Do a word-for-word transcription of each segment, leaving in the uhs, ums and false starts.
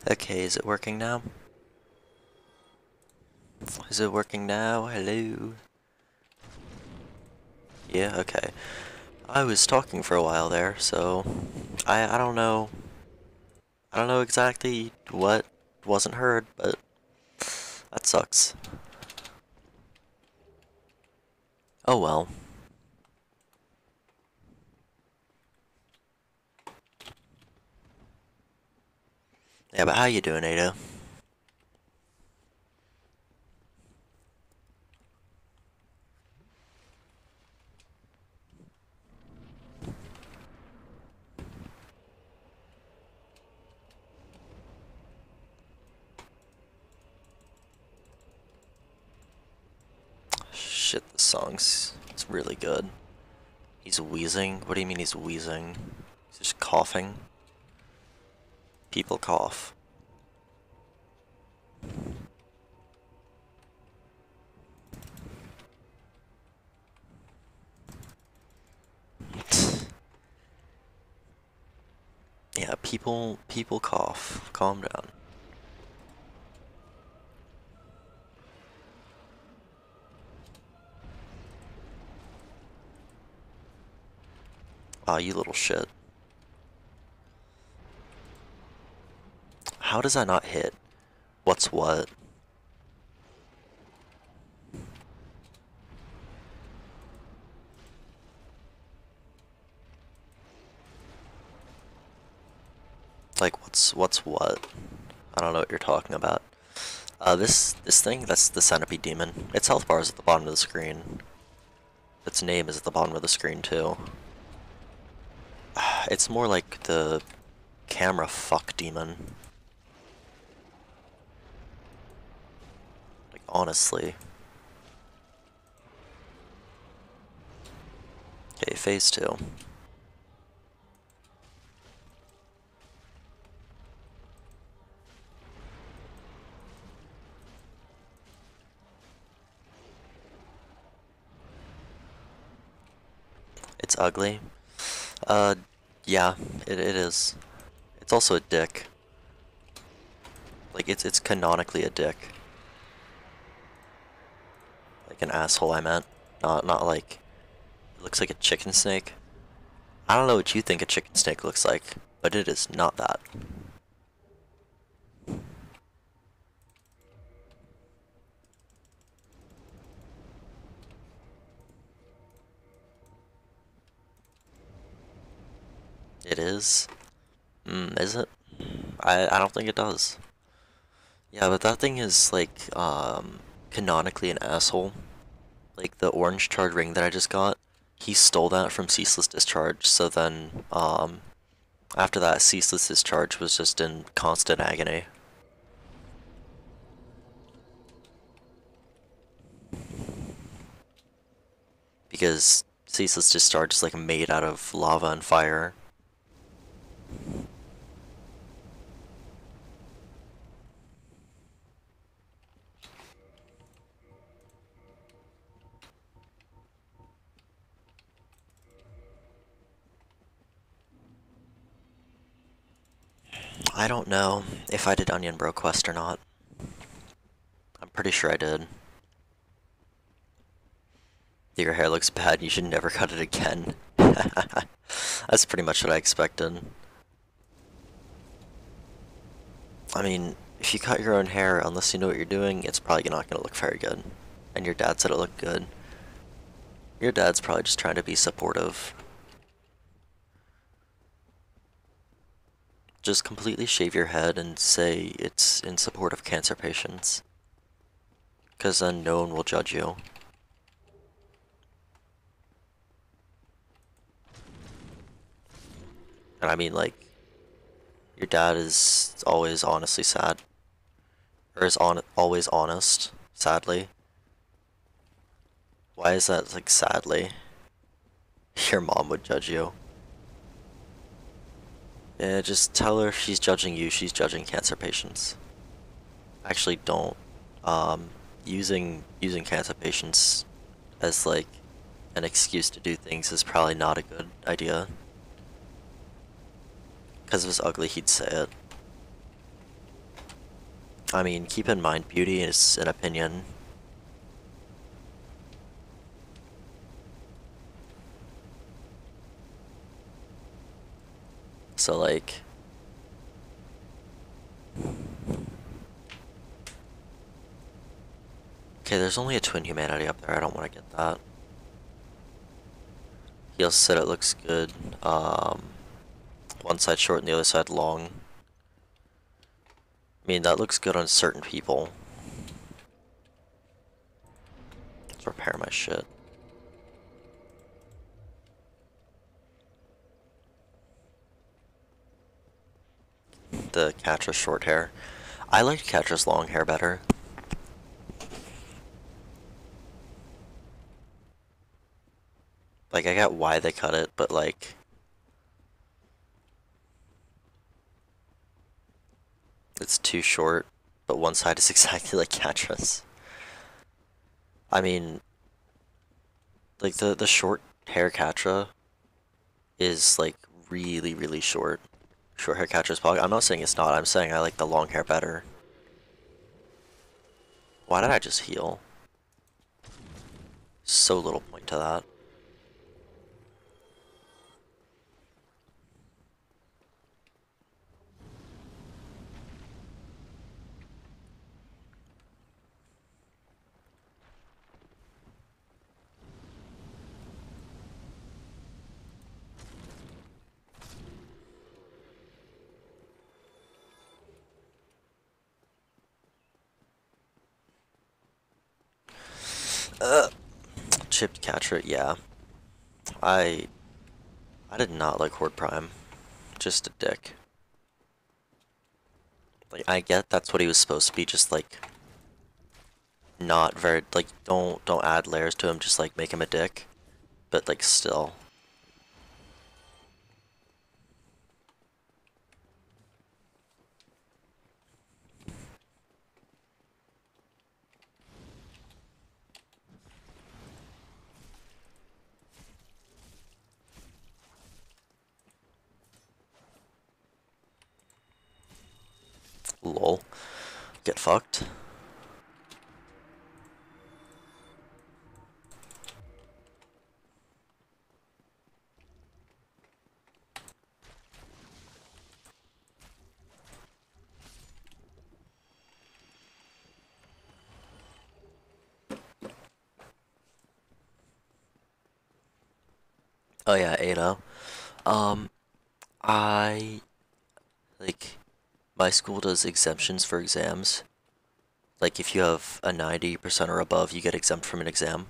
Okay, is it working now? Is it working now? Hello? Yeah, okay. I was talking for a while there, so I I don't know. I don't know exactly what wasn't heard, but that sucks. Oh well. Yeah, but how you doing, Ada? Shit, this song's it's really good. He's wheezing? What do you mean he's wheezing? He's just coughing. People cough. Yeah, people people cough. Calm down. Aw, you little shit. How does that not hit? What's what? Like, what's what's what? I don't know what you're talking about. Uh, this this thing, that's the Centipede Demon. Its health bar is at the bottom of the screen. Its name is at the bottom of the screen, too. It's more like the camera fuck demon. Like, honestly. Okay, phase two. It's ugly. Uh, yeah, it, it is. It's also a dick. Like, it's, it's canonically a dick. Like an asshole, I meant. Not, not like, it looks like a chicken snake. I don't know what you think a chicken snake looks like, but it is not that. It is? Hmm, is it? I, I don't think it does. Yeah, but that thing is, like, um, canonically an asshole. Like, the orange charred ring that I just got, he stole that from Ceaseless Discharge, so then, um, after that, Ceaseless Discharge was just in constant agony. Because Ceaseless Discharge is, like, made out of lava and fire. I don't know if I did Onion Bro Quest or not. I'm pretty sure I did. Your hair looks bad, you should never cut it again. That's pretty much what I expected. I mean, if you cut your own hair, unless you know what you're doing, it's probably not gonna look very good. And your dad said it looked good. Your dad's probably just trying to be supportive. Just completely shave your head and say it's in support of cancer patients. Because then no one will judge you. And I mean, like, your dad is always honestly sad. Or is on always honest, sadly. Why is that, like, sadly? Your mom would judge you. Yeah, just tell her if she's judging you, she's judging cancer patients. Actually, don't. Um, using using cancer patients as like an excuse to do things is probably not a good idea. Because if it's ugly, he'd say it. I mean, keep in mind, beauty is an opinion. So, like, okay, there's only a twin humanity up there. I don't want to get that. He also said it looks good. Um, one side short and the other side long. I mean, that looks good on certain people. Let's repair my shit. The Catra's short hair. I liked Catra's long hair better. Like, I got why they cut it, but like... it's too short, but one side is exactly like Catra's. I mean, like, the, the short hair Catra is, like, really, really short. Short hair Catra's probably... I'm not saying it's not, I'm saying I like the long hair better. Why did I just heal? So little point to that. Uh, chipped Catra, yeah. I... I did not like Horde Prime. Just a dick. Like, I get that's what he was supposed to be, just like... not very... like, don't, don't add layers to him, just like, make him a dick. But, like, still... lol. Get fucked. Oh yeah, Ada. Um, I... like... my school does exemptions for exams. Like, if you have a ninety percent or above, you get exempt from an exam.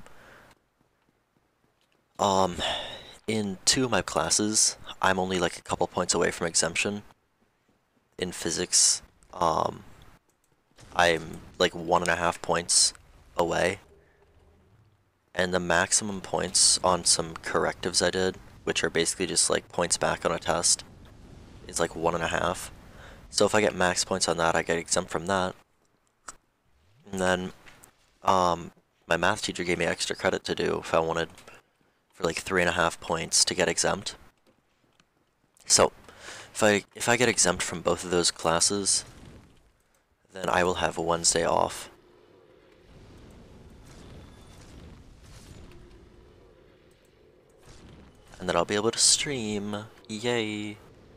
Um, in two of my classes, I'm only like a couple points away from exemption. In physics, um, I'm like one and a half points away. And the maximum points on some correctives I did, which are basically just like points back on a test, is like one and a half. So if I get max points on that, I get exempt from that. And then, um, my math teacher gave me extra credit to do if I wanted for like three and a half points to get exempt. So, if I if I get exempt from both of those classes, then I will have a Wednesday off. And then I'll be able to stream. Yay.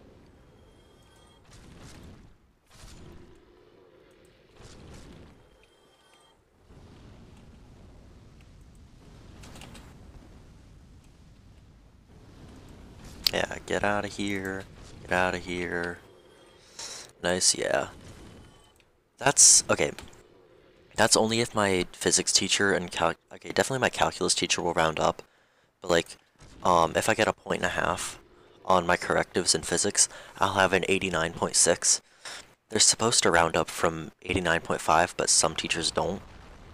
Yeah, get out of here. Get out of here. Nice, yeah. That's, okay. That's only if my physics teacher and cal- okay, definitely my calculus teacher will round up. But like, um, if I get a point and a half on my correctives in physics, I'll have an eighty-nine point six. They're supposed to round up from eighty-nine point five, but some teachers don't.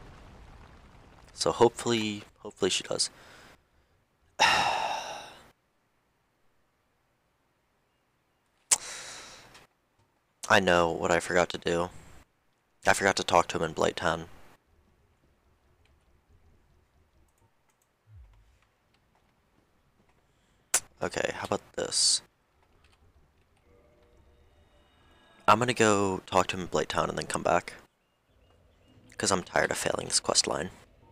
So hopefully, hopefully she does. I know what I forgot to do. I forgot to talk to him in Blighttown. Okay, how about this? I'm gonna go talk to him in Blighttown and then come back. Because I'm tired of failing this quest line.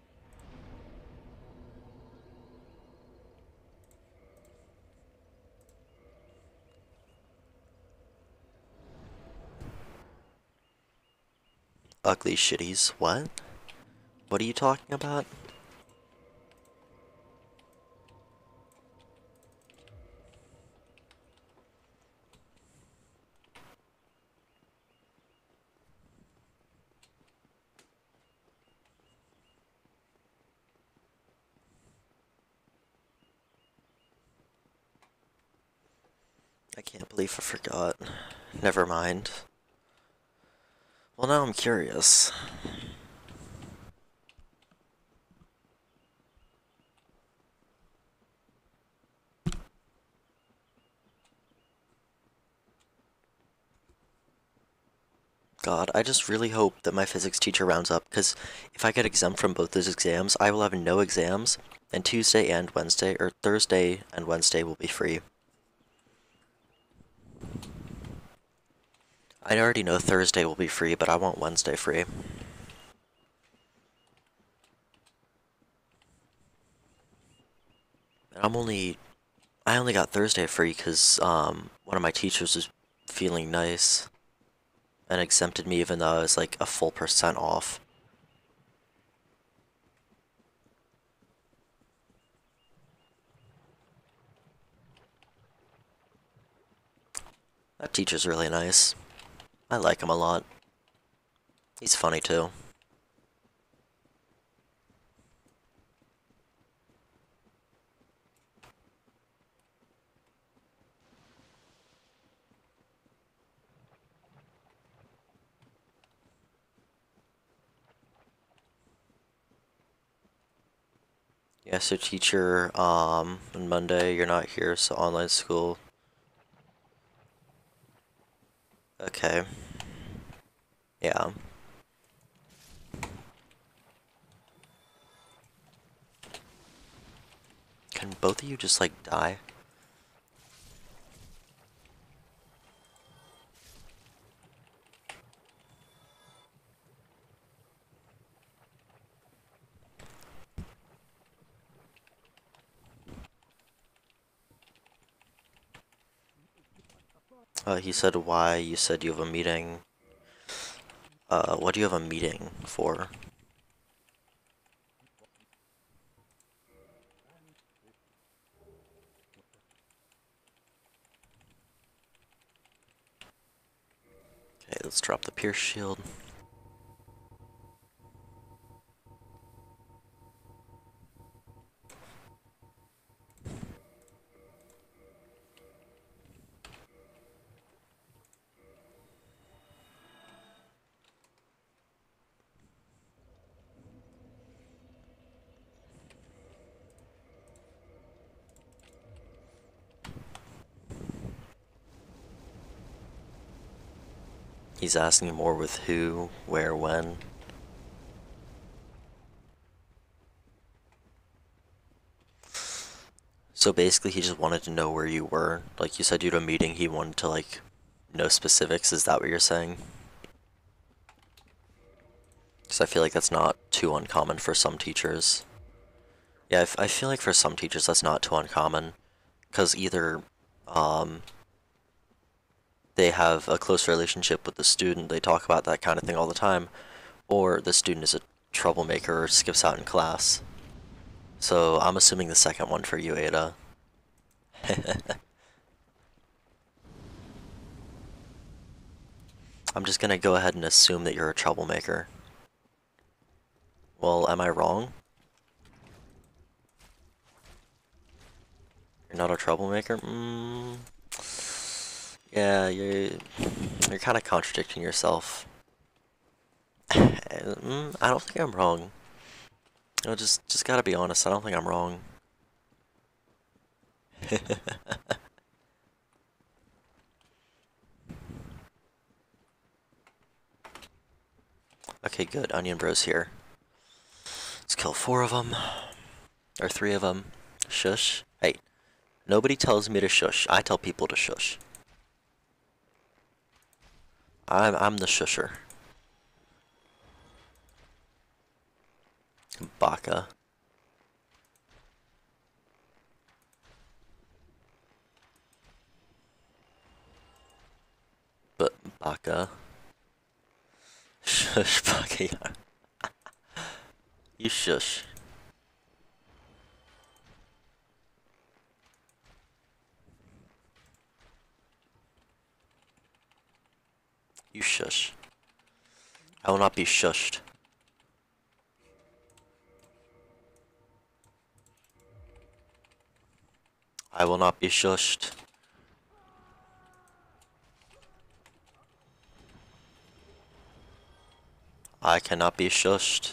Ugly shitties. What? What are you talking about? I can't believe I forgot. Never mind. Well, now I'm curious. God, I just really hope that my physics teacher rounds up, because if I get exempt from both those exams, I will have no exams, and Tuesday and Wednesday, or Thursday and Wednesday will be free. I already know Thursday will be free, but I want Wednesday free. And I'm only, I only got Thursday free because um, one of my teachers was feeling nice and exempted me even though I was like a full percent off. That teacher's really nice. I like him a lot. He's funny too. Yeah, so teacher, um, on Monday you're not here, so online school. Okay. Yeah. Can both of you just like die? Uh, he said why, you said you have a meeting. Uh, what do you have a meeting for? Okay, let's drop the pierce shield. He's asking more with who, where, when. So basically he just wanted to know where you were. Like you said you had a meeting, he wanted to like know specifics, is that what you're saying? Because I feel like that's not too uncommon for some teachers. Yeah, I, f I feel like for some teachers that's not too uncommon. Because either um, they have a close relationship with the student, they talk about that kind of thing all the time, or the student is a troublemaker or skips out in class. So I'm assuming the second one for you, Ada. I'm just gonna go ahead and assume that you're a troublemaker. Well, am I wrong? You're not a troublemaker? Mm, yeah, you're, you're kind of contradicting yourself. mm, I don't think I'm wrong. You know, just, just gotta be honest, I don't think I'm wrong. Okay, good. Onion Bro's here. Let's kill four of them. Or three of them. Shush. Hey, nobody tells me to shush. I tell people to shush. I'm I'm the shusher. Baka. But Baka. Shush, Baka. Yeah. You shush. You shush. I will not be shushed. I will not be shushed. I cannot be shushed.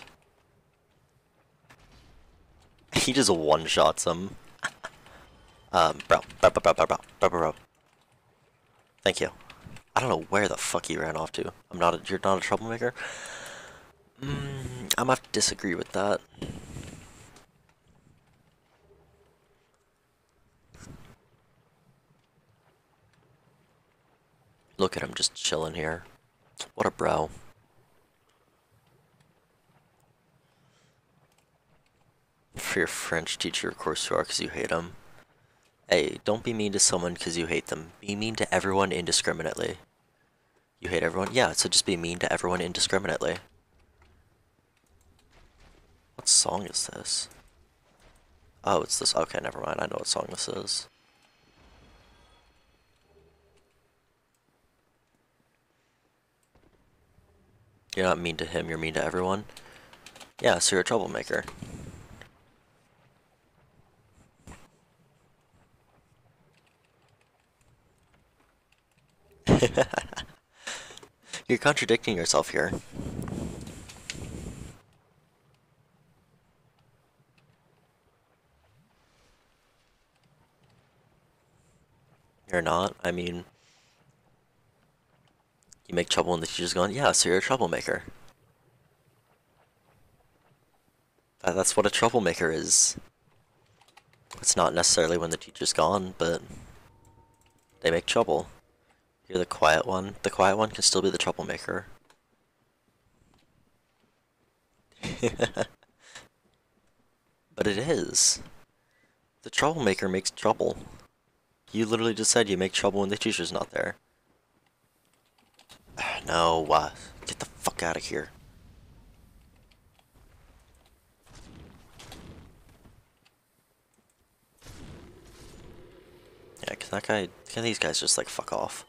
He just one-shots him. Um, bro, bro, bro, bro, bro, bro, bro, bro. Thank you. I don't know where the fuck he ran off to. I'm not a, you're not a troublemaker? Mm, I'm gonna have to disagree with that. Look at him just chilling here. What a bro. For your French teacher, of course you are, because you hate him. Hey, don't be mean to someone because you hate them. Be mean to everyone indiscriminately. You hate everyone? Yeah, so just be mean to everyone indiscriminately. What song is this? Oh, it's this. Okay, never mind. I know what song this is. You're not mean to him, you're mean to everyone? Yeah, so you're a troublemaker. You're contradicting yourself here. You're not. I mean, you make trouble when the teacher's gone. Yeah, so you're a troublemaker. That, that's what a troublemaker is. It's not necessarily when the teacher's gone, but they make trouble. You're the quiet one. The quiet one can still be the troublemaker. But it is. The troublemaker makes trouble. You literally just said you make trouble when the teacher's not there. No, uh, get the fuck out of here. Yeah, can that guy, can these guys just like fuck off?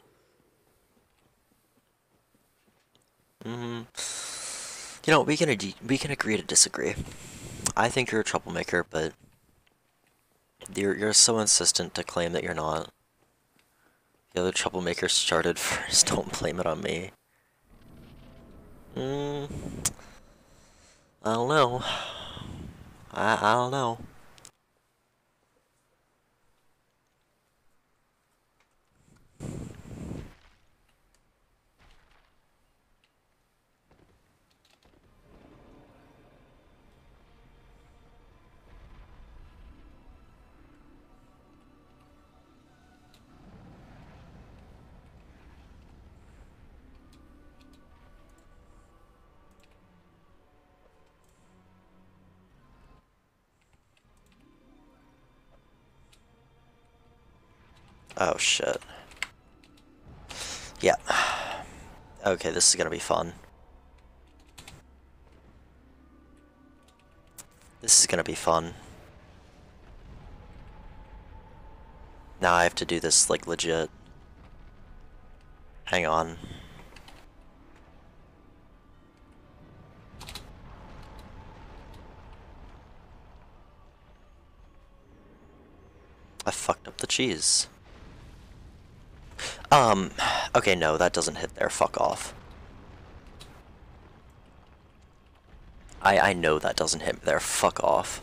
Mm-hmm. You know, we can we can agree to disagree. I think you're a troublemaker, but you're you're so insistent to claim that you're not. The other troublemaker started first. Don't blame it on me. Mm, I don't know. I I don't know. Oh shit. Yeah. Okay, this is gonna be fun. This is gonna be fun. Now I have to do this like legit. Hang on. I fucked up the cheese. Um, okay, no, that doesn't hit there. Fuck off. I I know that doesn't hit there. Fuck off.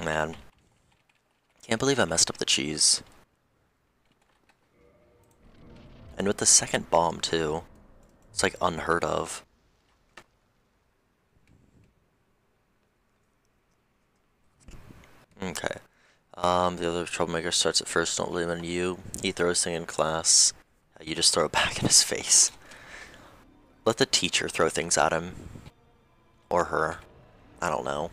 Man, can't believe I messed up the cheese. And with the second bomb, too. It's like unheard of. Okay. Um, the other troublemaker starts at first, don't blame it on you. He throws things in class. You just throw it back in his face. Let the teacher throw things at him. Or her. I don't know.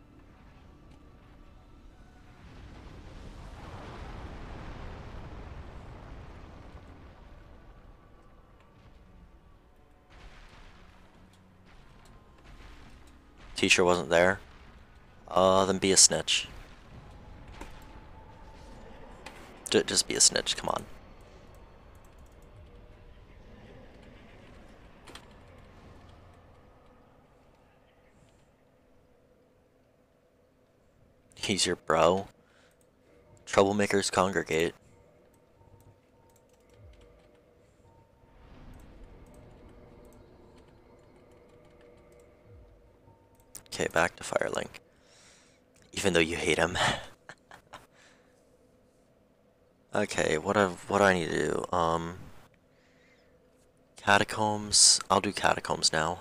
Teacher wasn't there? Uh, then be a snitch. D just be a snitch, come on. He's your bro. Troublemakers congregate. Okay, back to Firelink. Even though you hate him. Okay, what I what do I need to do? Um, catacombs. I'll do catacombs now.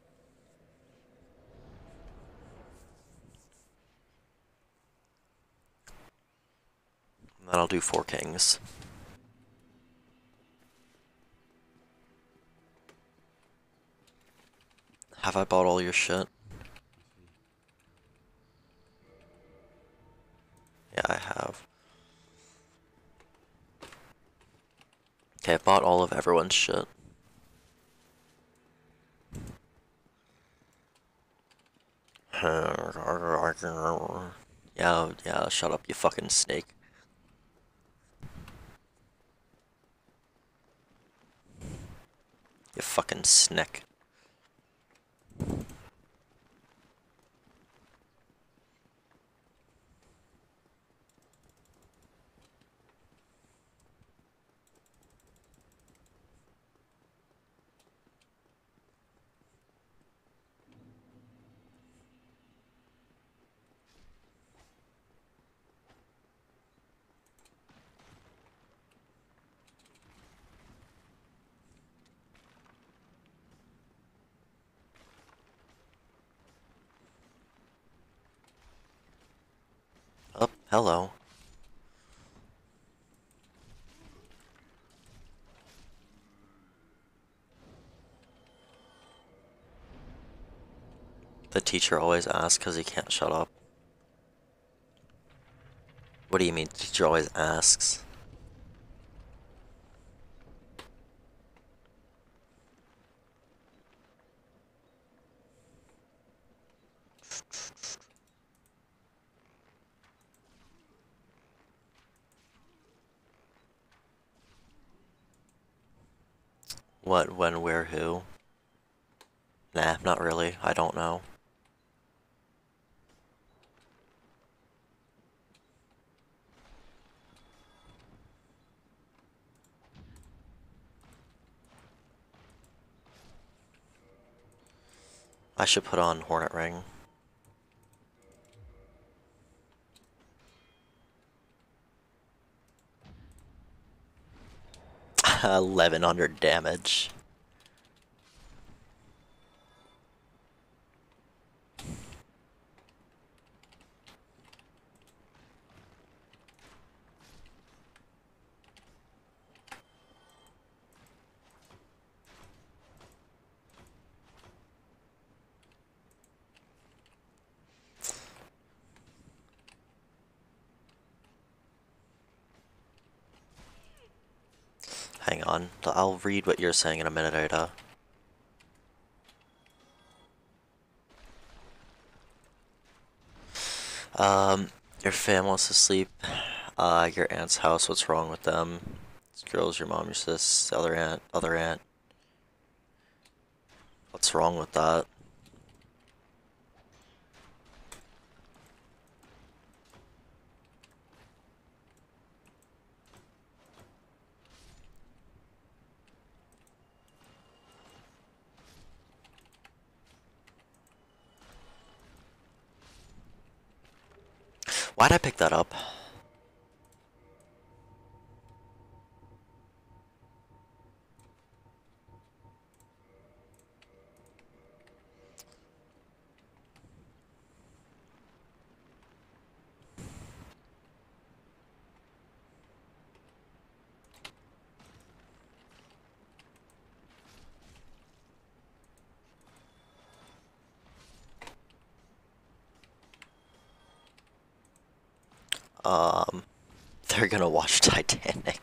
And then I'll do Four Kings. Have I bought all your shit? Yeah, I have. Okay, I bought all of everyone's shit. Yeah, yeah, shut up, you fucking snake. You fucking snick. Oh, hello. The teacher always asks because he can't shut up. What do you mean, the teacher always asks? What, when, where, who? Nah, not really. I don't know. I should put on Hornet Ring. eleven hundred damage. Hang on, I'll read what you're saying in a minute, Ada. Um, your fam wants to sleep. Uh, your aunt's house, what's wrong with them? This girl's your mom, your sis, other aunt, other aunt. What's wrong with that? Why'd I pick that up? Um, they're gonna watch Titanic.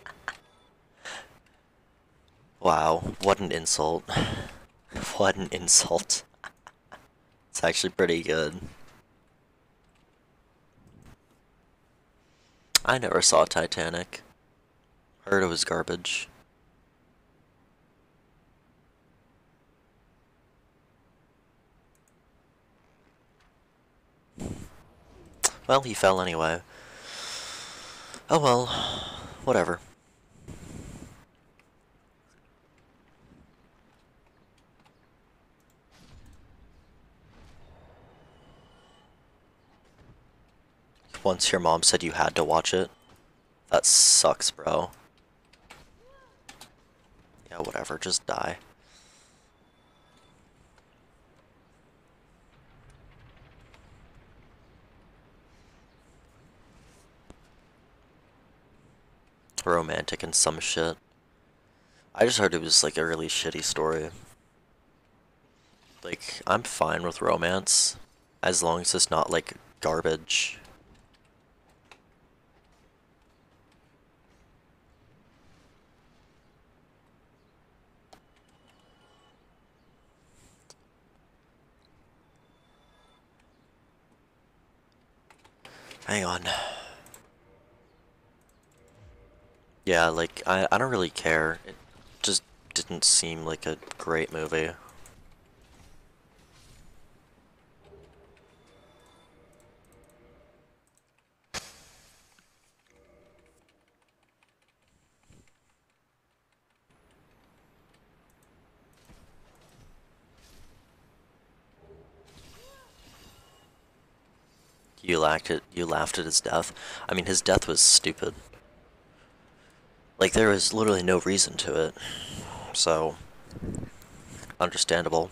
Wow, what an insult. What an insult. It's actually pretty good. I never saw Titanic. Heard it was garbage. Well, he fell anyway. Oh well, whatever. Once your mom said you had to watch it. That sucks, bro. Yeah, whatever, just die. Romantic and some shit. I just heard it was like a really shitty story. Like, I'm fine with romance, as long as it's not like garbage. Hang on. Yeah, like, I, I don't really care. It just didn't seem like a great movie. You laughed at you laughed at his death. I mean, his death was stupid. Like, there was literally no reason to it. So, understandable.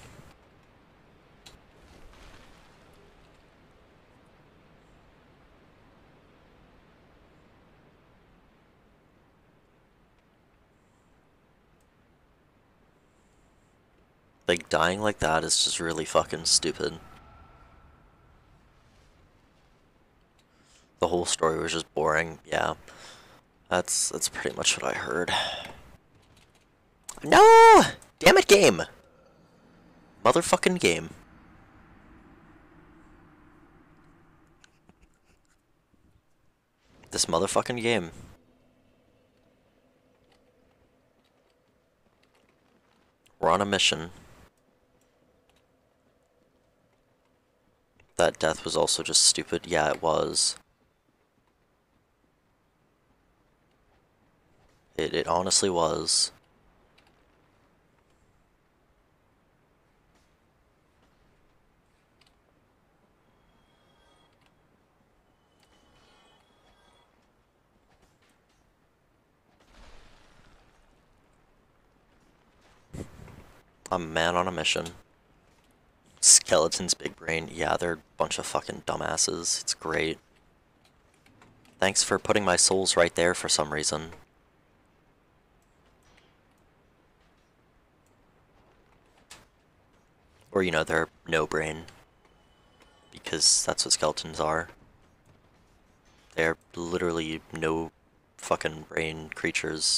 Like, dying like that is just really fucking stupid. The whole story was just boring, yeah. That's that's pretty much what I heard. No! Damn it, game! Motherfucking game. This motherfucking game. We're on a mission. That death was also just stupid. Yeah, it was. It, it honestly was. I'm a man on a mission. Skeleton's big brain. Yeah, they're a bunch of fucking dumbasses. It's great. Thanks for putting my souls right there for some reason. Or, you know, they're no brain. Because that's what skeletons are. They're literally no fucking brain creatures.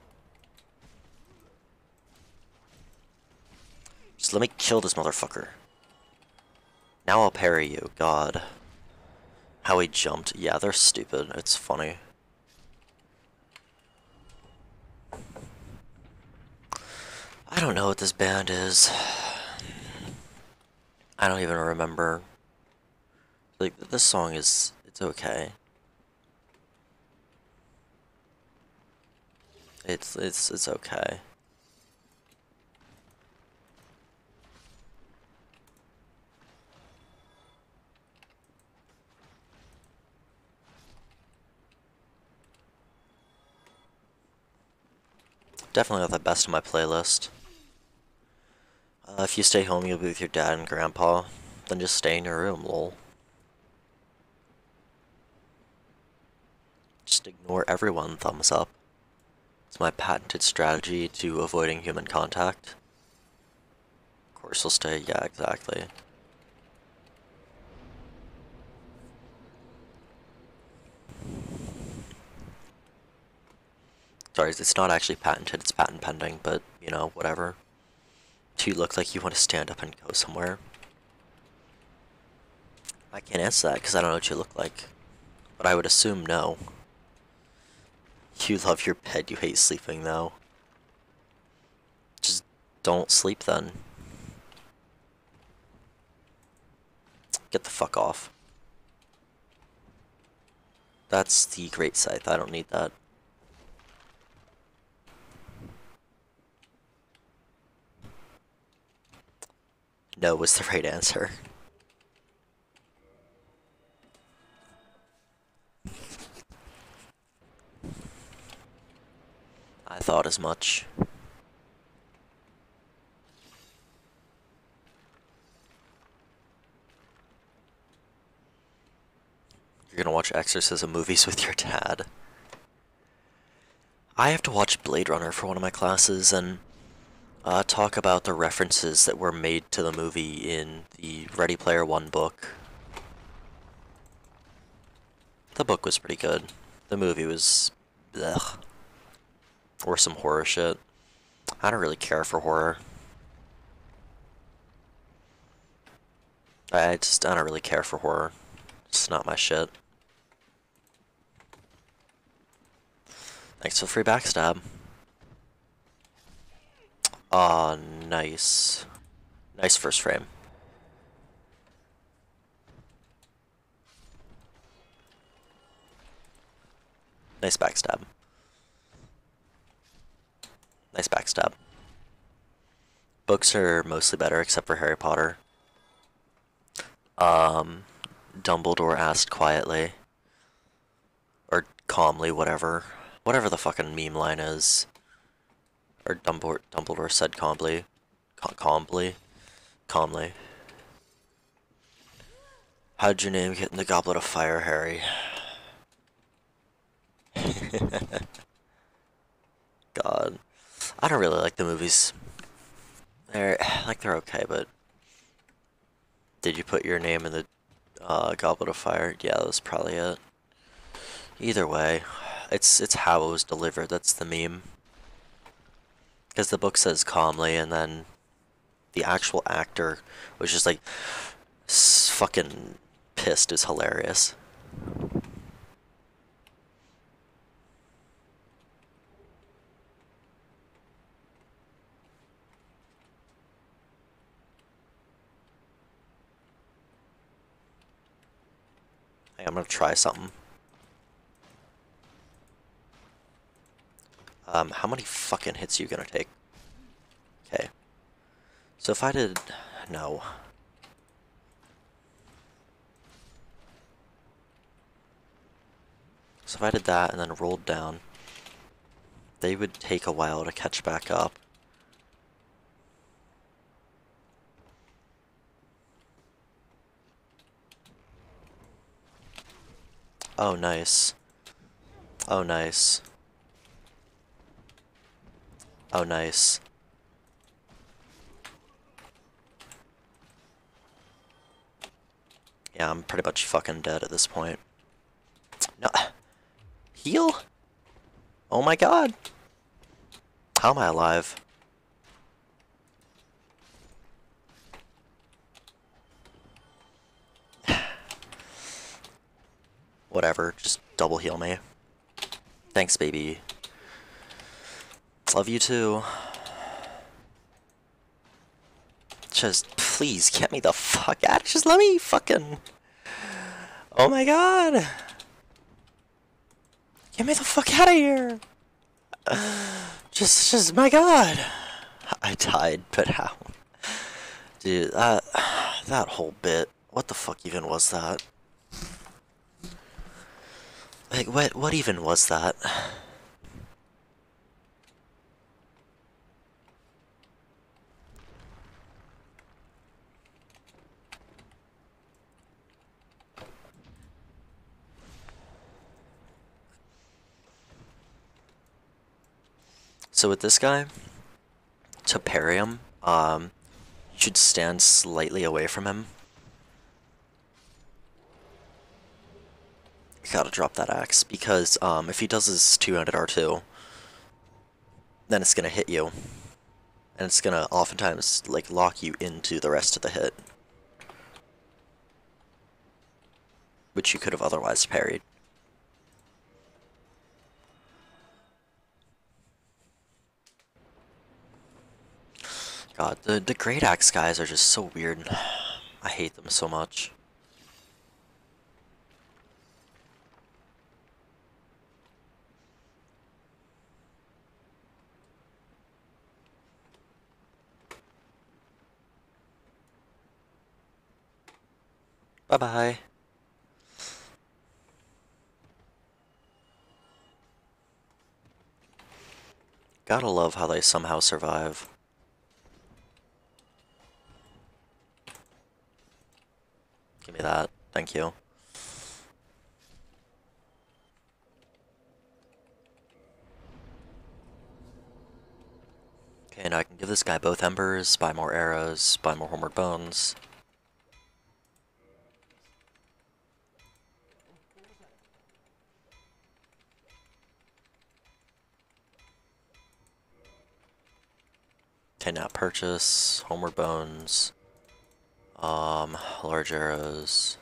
Just let me kill this motherfucker. Now I'll parry you, god. How he jumped. Yeah, they're stupid. It's funny. I don't know what this band is. I don't even remember. Like, this song is... it's okay. It's, it's, it's okay. definitely not the best of my playlist. Uh, if you stay home, you'll be with your dad and grandpa. Then just stay in your room, lol. Just ignore everyone, thumbs up. It's my patented strategy to avoiding human contact. Of course he'll stay, yeah, exactly. Sorry, it's not actually patented, it's patent pending, but, you know, whatever. Do you look like you want to stand up and go somewhere? I can't answer that because I don't know what you look like. But I would assume no. You love your bed, you hate sleeping though. Just don't sleep then. Get the fuck off. That's the Great Scythe, I don't need that. No was the right answer. I thought as much. You're gonna watch Exorcism movies with your dad. I have to watch Blade Runner for one of my classes and uh, talk about the references that were made to the movie in the Ready Player One book. The book was pretty good. The movie was ugh. Or some horror shit. I don't really care for horror. I just, I don't really care for horror. It's not my shit. Thanks for the free backstab. Aw, oh, nice. Nice first frame. Nice backstab. Nice backstab. Books are mostly better, except for Harry Potter. Um, Dumbledore asked quietly. Or calmly, whatever. Whatever the fucking meme line is. Or Dumbledore, Dumbledore said calmly. Cal calmly. Calmly. How'd your name get in the Goblet of Fire, Harry? God. I don't really like the movies. They're, like, they're okay, but... Did you put your name in the uh, Goblet of Fire? Yeah, that was probably it. Either way, it's it's how it was delivered, that's the meme. Because the book says calmly, and then the actual actor was just like, fucking pissed is hilarious. Hey, I'm gonna try something. Um, how many fucking hits are you gonna take? Okay. So if I did... No. So if I did that and then rolled down, they would take a while to catch back up. Oh, nice. Oh, nice. Oh, nice. Yeah, I'm pretty much fucking dead at this point. No. Heal? Oh my god. How am I alive? Whatever, just double heal me. Thanks, baby. Love you too. Just, please, get me the fuck out. Just let me fucking... Oh my god. Get me the fuck out of here. Just, just, my god. I died, but how? Dude, that, that whole bit, what the fuck even was that? Like, what, what even was that? So with this guy, to parry him, um, you should stand slightly away from him. You gotta drop that axe, because um, if he does his two-handed R two, then it's gonna hit you. And it's gonna oftentimes, like, lock you into the rest of the hit. Which you could have otherwise parried. God, the, the Great Axe guys are just so weird. I hate them so much. Bye-bye. Gotta love how they somehow survive. Give me that. Thank you. Okay, now I can give this guy both embers, buy more arrows, buy more homeward bones. Okay, now purchase, homeward bones, um, large arrows,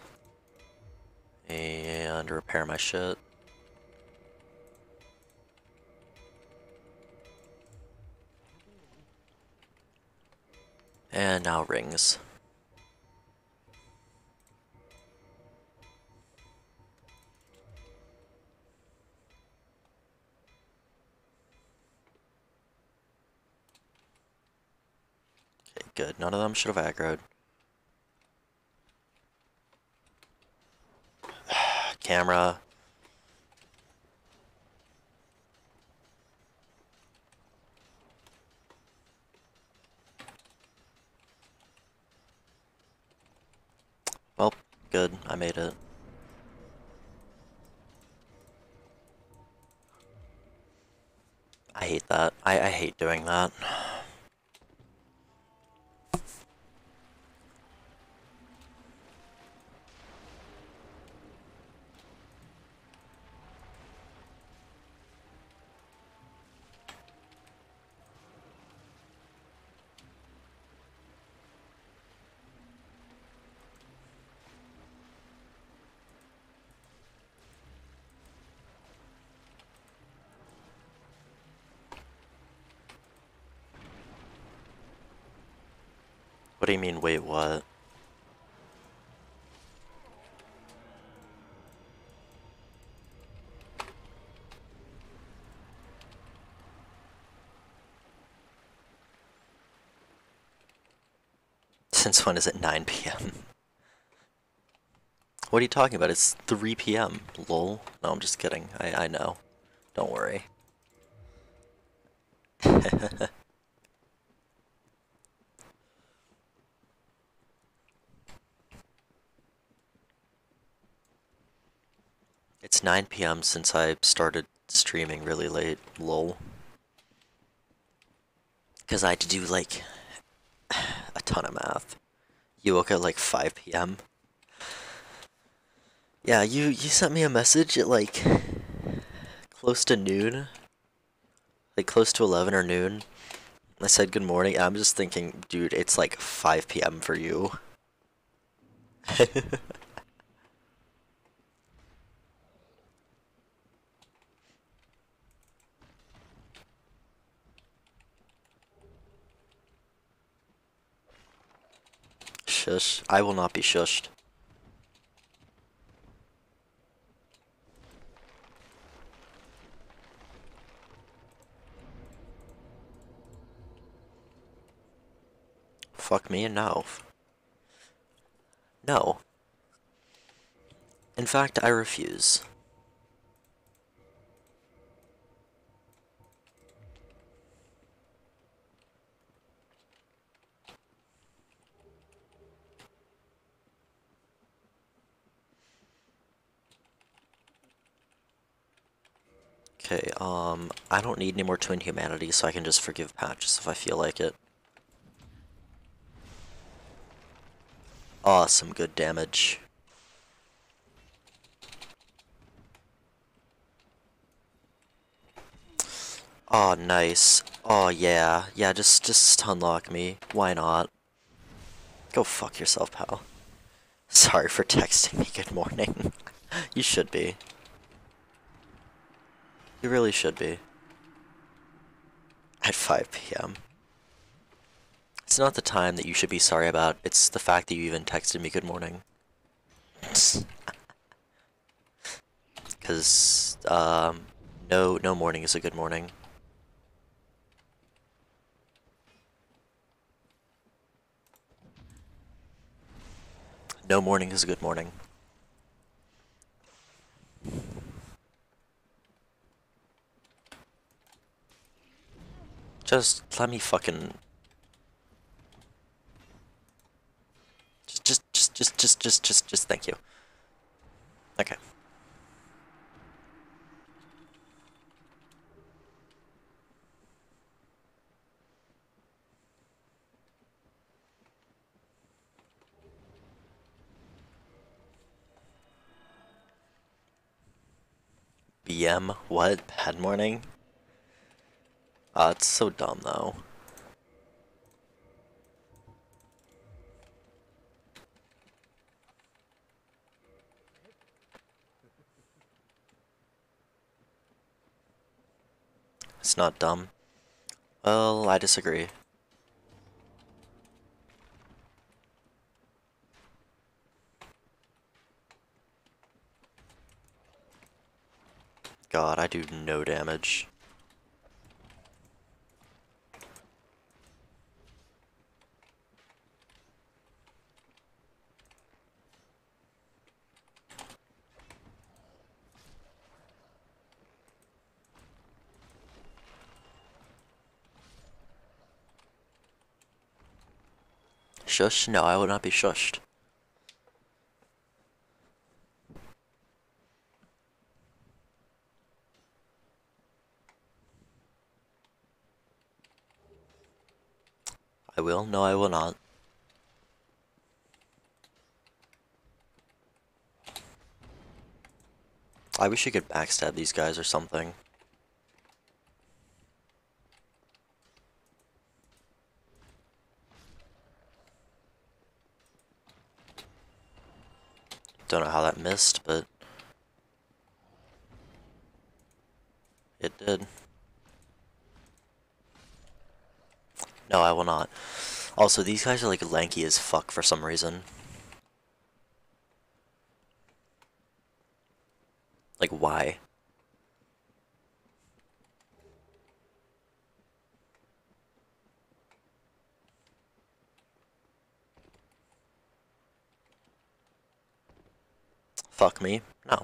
and repair my shit. And now rings. Okay, good. None of them should have aggroed. Camera. Well, good. I made it. I hate that. I, I hate doing that. What do you mean, wait, what? Since when is it nine p m? What are you talking about? It's three p m Lol. No, I'm just kidding. I, I know. Don't worry. It's nine p m since I started streaming really late. Lol. Because I had to do, like, a ton of math. You woke at, like, five p m? Yeah, you, you sent me a message at, like, close to noon. Like, close to eleven or noon. I said good morning, and I'm just thinking, dude, it's like five p m for you. Shush. I will not be shushed. Fuck me and no. No. In fact, I refuse. Okay, um, I don't need any more twin humanity, so I can just forgive Patches if I feel like it. Awesome, good damage. Oh, nice. Oh, yeah. Yeah, just, just unlock me. Why not? Go fuck yourself, pal. Sorry for texting me good morning. You should be. You really should be. At five p m It's not the time that you should be sorry about, it's the fact that you even texted me good morning. Because, um, no, no morning is a good morning. No morning is a good morning. Just let me fucking... Just, just, just, just, just, just, just, just thank you. Okay. B M? What? Bad morning? Uh, it's so dumb though. It's not dumb. Well, I disagree. God, I do no damage. Shush? No, I will not be shushed. I will? No, I will not. I wish you could backstab these guys or something. Don't know how that missed, but... it did. No, I will not. Also, these guys are like lanky as fuck for some reason. Like, why? Fuck me? No.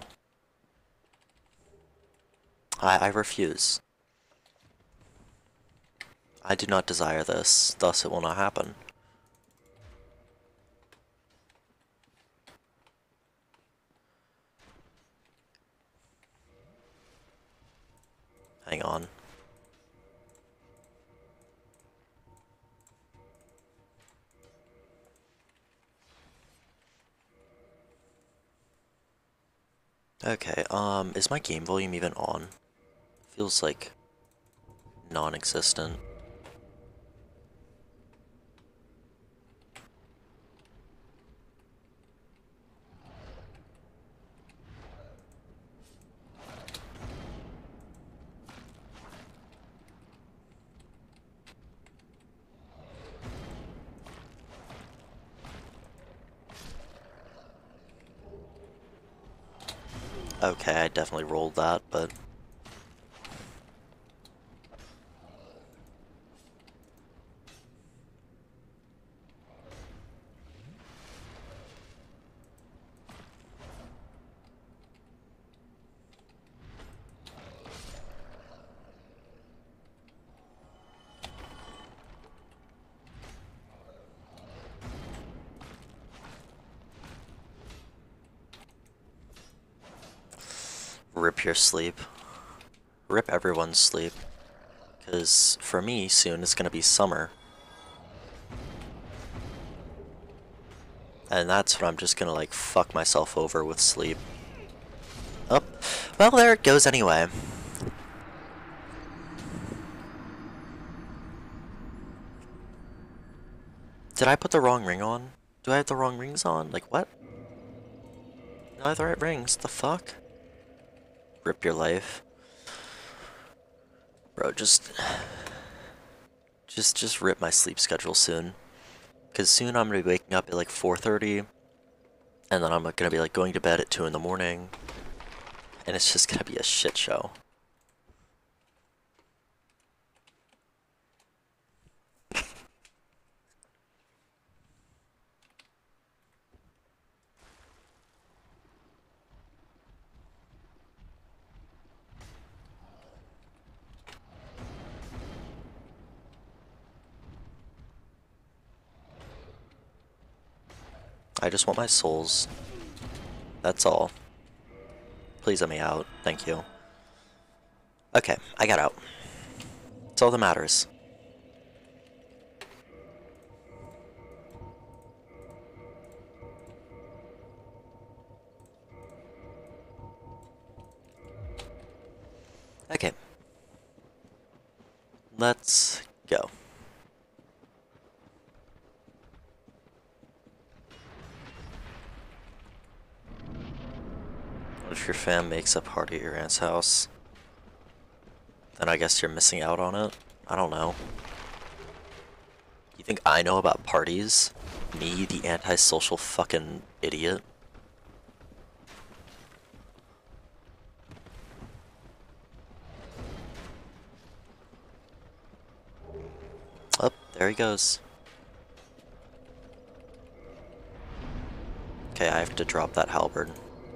I, I refuse. I do not desire this, thus it will not happen. Hang on. Okay, um, is my game volume even on? Feels like non-existent. Okay, I definitely rolled that, but... rip your sleep. Rip everyone's sleep. Because for me, soon it's gonna be summer. And that's when I'm just gonna like fuck myself over with sleep. Oh, well there it goes anyway. Did I put the wrong ring on? Do I have the wrong rings on? Like what? No, I have the right rings. The fuck? Rip your life. Bro, just... Just, just rip my sleep schedule soon. Because soon I'm gonna be waking up at like four thirty. And then I'm gonna be like going to bed at two in the morning. And it's just gonna be a shit show. I just want my souls. That's all. Please let me out. Thank you. Okay, I got out. That's all that matters. Okay. Let's go. What if your fam makes a party at your aunt's house? Then I guess you're missing out on it? I don't know. You think I know about parties? Me, the antisocial fucking idiot? Oh, there he goes. Okay, I have to drop that halberd.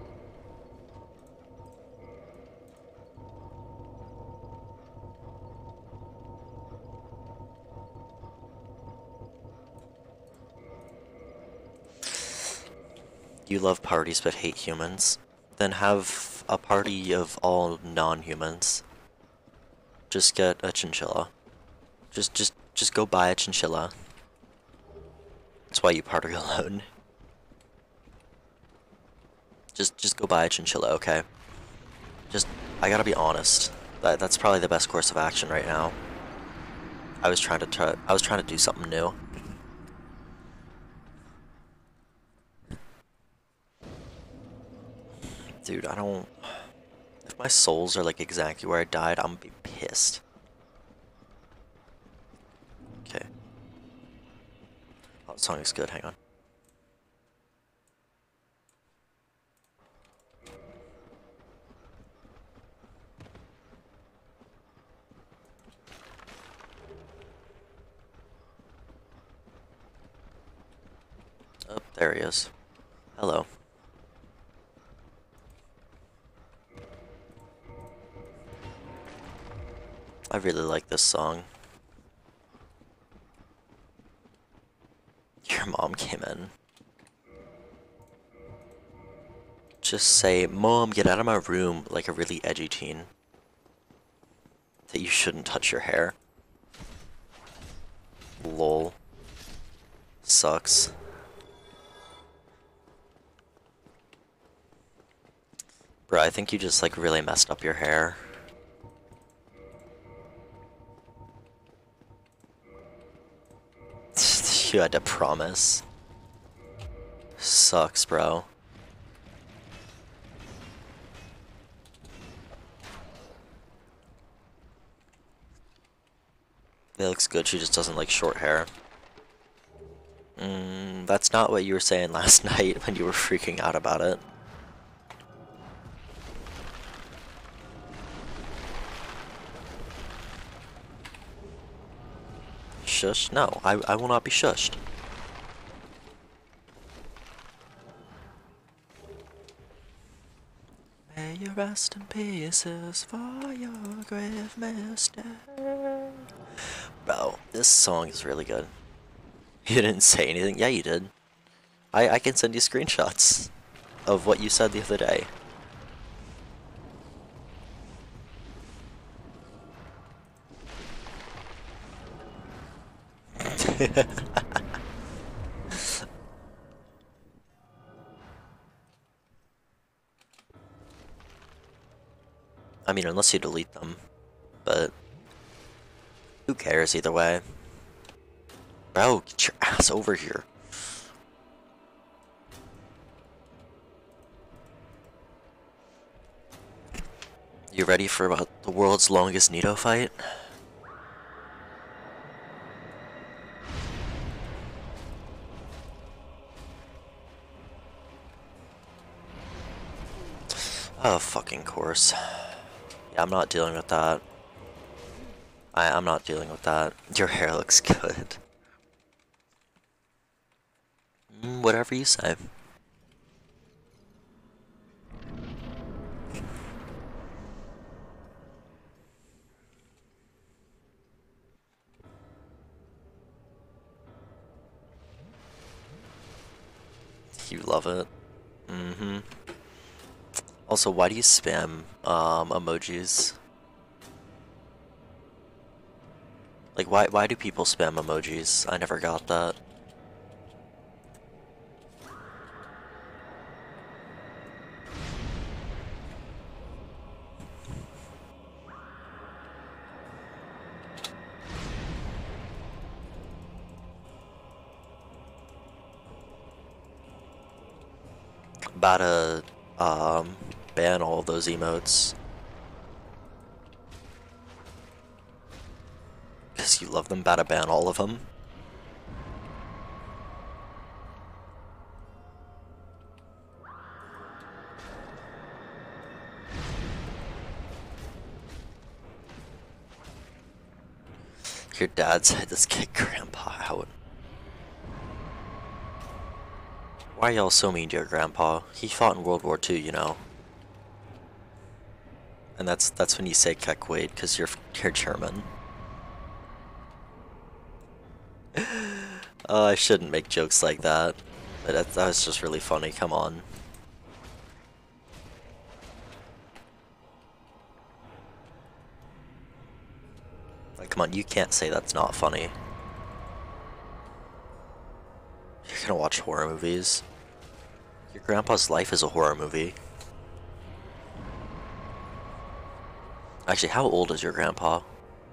You love parties but hate humans? Then have a party of all non-humans. Just get a chinchilla. Just, just, just go buy a chinchilla. That's why you party alone. Just, just go buy a chinchilla, okay? Just, I gotta be honest. That, that's probably the best course of action right now. I was trying to try, I was trying to do something new. Dude, I don't... If my souls are like exactly where I died, I'm gonna be pissed. Okay. Oh, the song is good, hang on. Oh, there he is. Hello. I really like this song. Your mom came in. Just say, Mom, get out of my room, like a really edgy teen. That you shouldn't touch your hair. Lol. Sucks. Bro, I think you just like really messed up your hair. You had to promise. Sucks, bro. It looks good, she just doesn't like short hair. Mm, that's not what you were saying last night when you were freaking out about it. Shush? No, I, I will not be shushed. May you rest in pieces for your grave mistake. Bro, this song is really good. You didn't say anything? Yeah, you did. I, I can send you screenshots of what you said the other day. I mean, unless you delete them, but who cares either way? Bro, get your ass over here. You ready for about the world's longest Nito fight? Oh, fucking course. Yeah, I'm not dealing with that. I, I'm not dealing with that. Your hair looks good. Mm, whatever you say. You love it. Mm-hmm. Also, why do you spam um, emojis? Like, why why do people spam emojis? I never got that. About to um, ban all those emotes. Because you love them, about to ban all of them. Your dad said let's kick Grandpa out. Why are y'all so mean to your grandpa? He fought in World War Two, you know. And that's that's when you say kick Wade, because you're, you're German. Oh, I shouldn't make jokes like that. But that, that was just really funny, come on. Like, come on, you can't say that's not funny. You're gonna watch horror movies? Your grandpa's life is a horror movie. Actually, how old is your grandpa?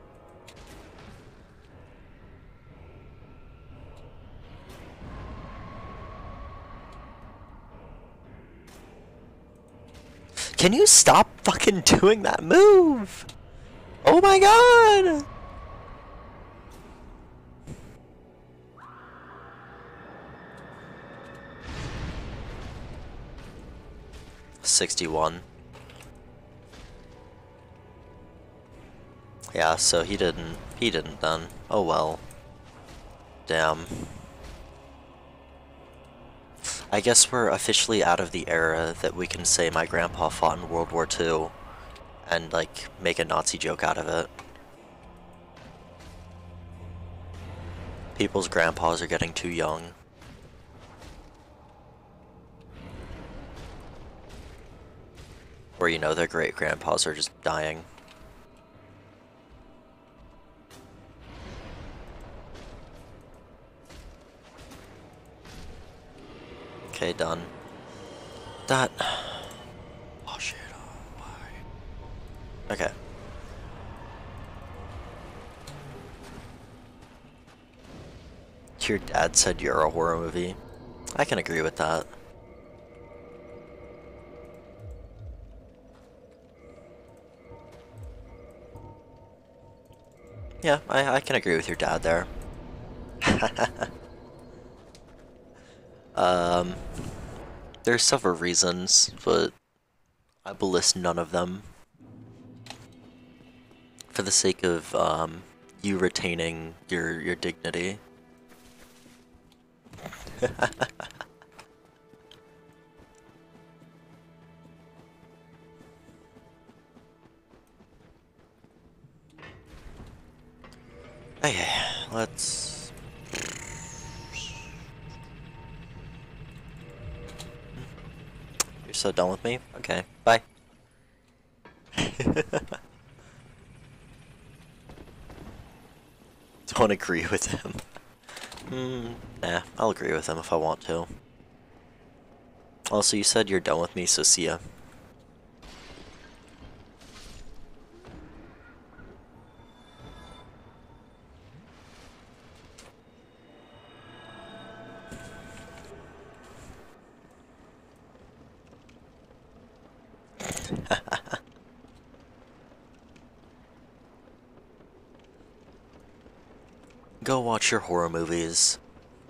Can you stop fucking doing that move? Oh my god! sixty-one. Yeah, so he didn't, he didn't then. Oh well. Damn. I guess we're officially out of the era that we can say my grandpa fought in World War Two and, like, make a Nazi joke out of it. People's grandpas are getting too young. Or, you know, their great-grandpas are just dying. Okay, done. That... Oh shit, oh, why? Okay. Your dad said you're a horror movie. I can agree with that. Yeah, I, I can agree with your dad there. um, there's several reasons, but I will list none of them. For the sake of um, you retaining your your dignity. Okay, let's... You're so done with me? Okay, bye. Don't agree with him. Hmm, nah, I'll agree with him if I want to. Also, you said you're done with me, so see ya. Go watch your horror movies.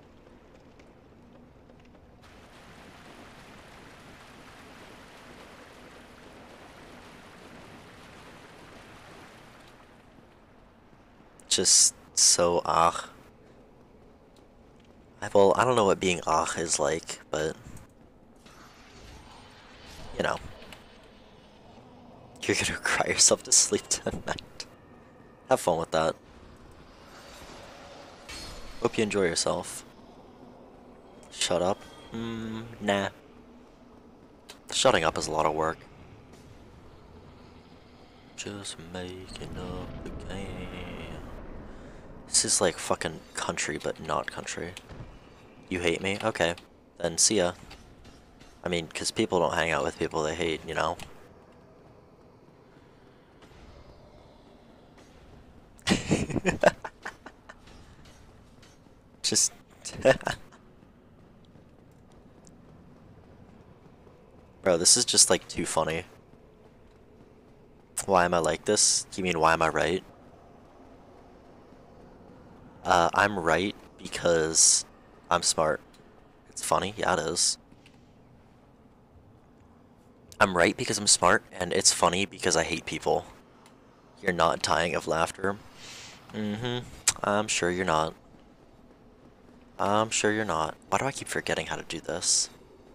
Just so ah. Well, I don't know what being ah is like, but you know, you're gonna cry yourself to sleep tonight. Have fun with that. Hope you enjoy yourself. Shut up? Mm, nah. Shutting up is a lot of work. Just making up the game. This is like fucking country, but not country. You hate me? Okay. Then see ya. I mean, because people don't hang out with people they hate, you know? Just... Bro, this is just like too funny. Why am I like this? You mean why am I right? Uh, I'm right because I'm smart. It's funny? Yeah, it is. I'm right because I'm smart, and it's funny because I hate people. You're not dying of laughter. Mm-hmm. I'm sure you're not. I'm sure you're not. Why do I keep forgetting how to do this?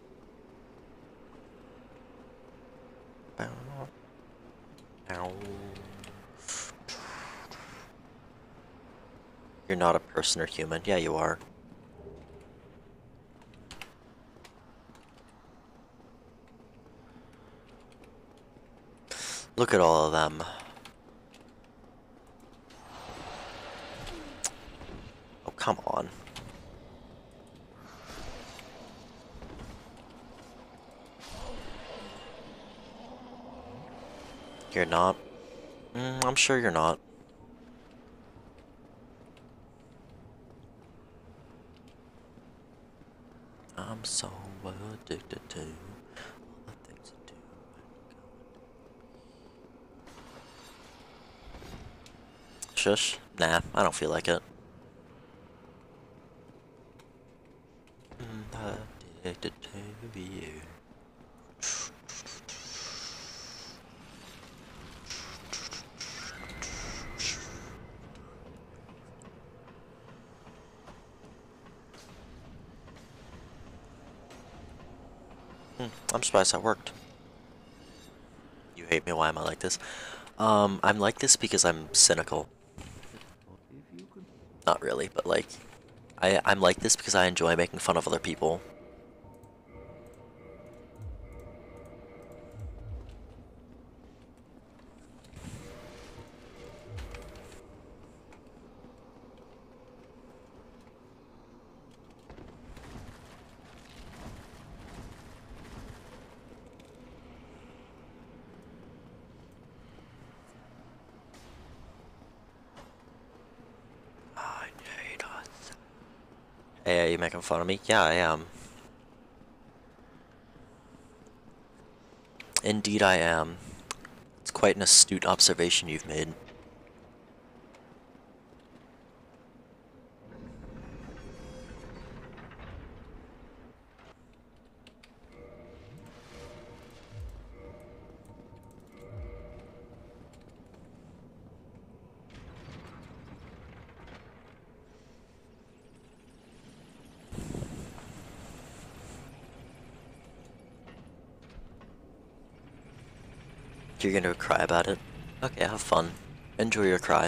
You're not a person or human. Yeah, you are. Look at all of them. Oh, come on. You're not? Mm, I'm sure you're not. I'm so addicted to all the things you do. Shush. Nah, I don't feel like it. I'm addicted to you. Hmm, I'm surprised that worked. You hate me, why am I like this? Um, I'm like this because I'm cynical. Not really, but like, I, I'm like this because I enjoy making fun of other people. I hate us. Hey, are you making fun of me? Yeah, I am. Indeed I am. It's quite an astute observation you've made. You're gonna cry about it? Okay, have fun. Enjoy your cry.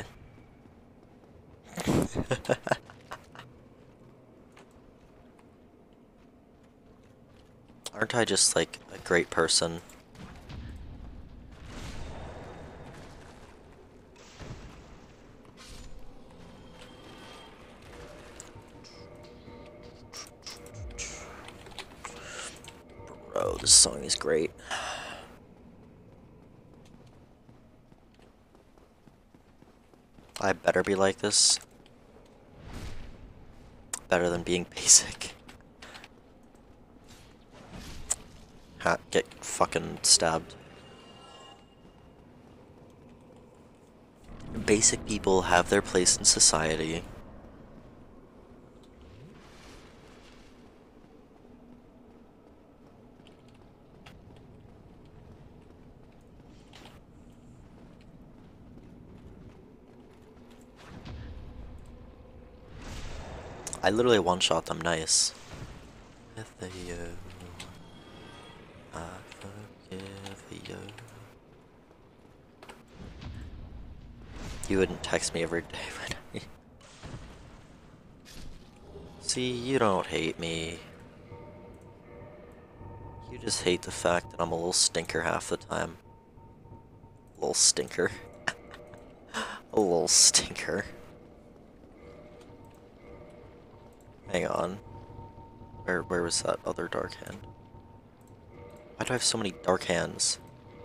Aren't I just like a great person? This song is great. I better be like this. Better than being basic. Ha, get fucking stabbed. Basic people have their place in society. I literally one-shot them nice. With the yo, I forgive you. You wouldn't text me every day, would you? See, you don't hate me. You just hate the fact that I'm a little stinker half the time. A little stinker. A little stinker. Hang on. Where where was that other dark hand? Why do I have so many dark hands?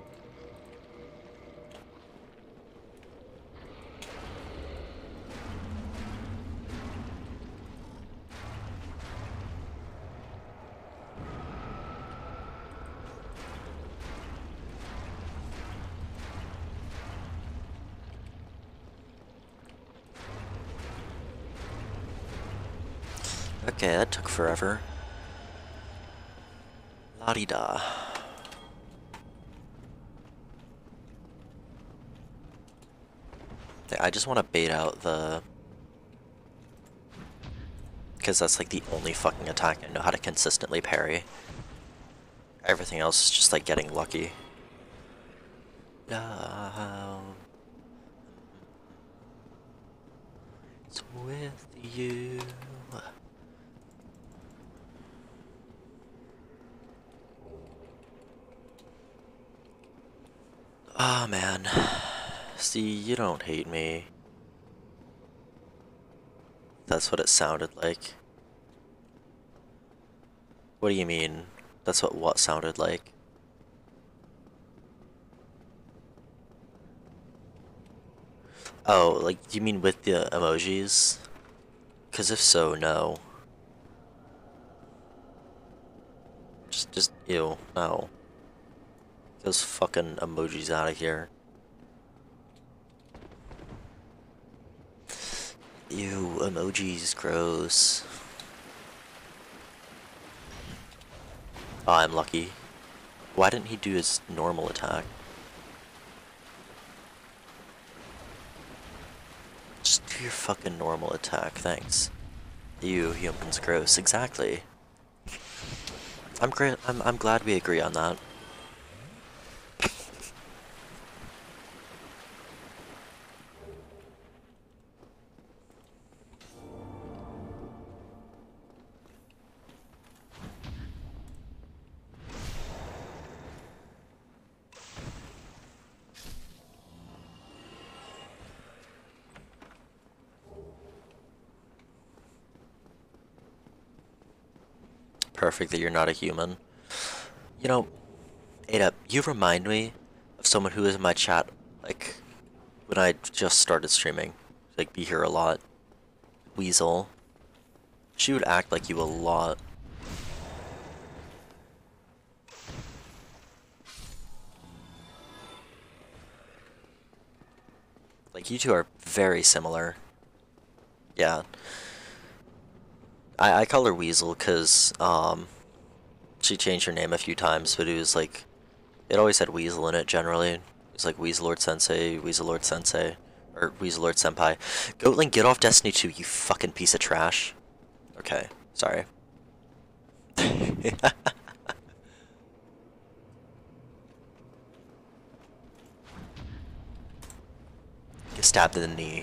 Okay, that took forever. La-di-da. I just want to bait out the... Because that's like the only fucking attack I know how to consistently parry. Everything else is just like getting lucky. Yeah. It's with you. Ah, oh, man. See, you don't hate me. That's what it sounded like. What do you mean? That's what what sounded like? Oh, like, you mean with the emojis? Because if so, no. Just, just, ew, no. Those fucking emojis out of here. Ew, emojis, gross. Oh, I'm lucky. Why didn't he do his normal attack? Just do your fucking normal attack, thanks. Ew, humans, gross, exactly. I'm great. I'm, I'm glad we agree on that. Perfect that you're not a human. You know, Ada, you remind me of someone who was in my chat, like, when I just started streaming. Like, be here a lot. Weasel. She would act like you a lot. Like, you two are very similar. Yeah. I, I call her Weasel because, um, she changed her name a few times, but it was like, it always had Weasel in it generally. It's like Weasel Lord Sensei, Weasel Lord Sensei, or Weasel Lord Senpai. Goatling, get off Destiny two, you fucking piece of trash. Okay, sorry. Get stabbed in the knee.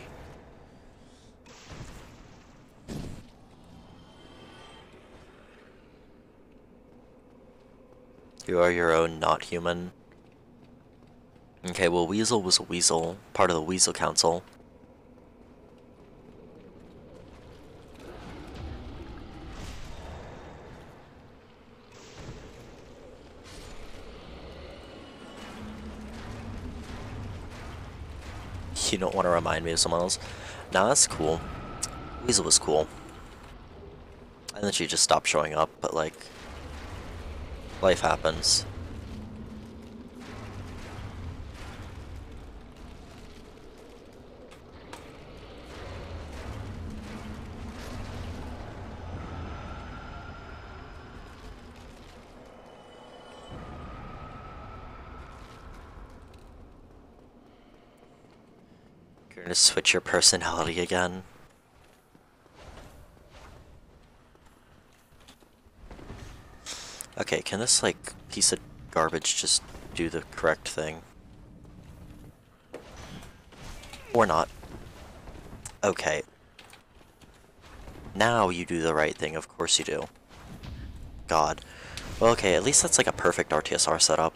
You are your own not human. Okay, well, Weasel was a weasel, part of the Weasel Council. You don't want to remind me of someone else. Nah, that's cool. Weasel was cool. And then she just stopped showing up, but like, life happens. You're gonna switch your personality again. Okay, can this, like, piece of garbage just do the correct thing? Or not. Okay. Now you do the right thing, of course you do. God. Well, okay, at least that's like a perfect R T S R setup.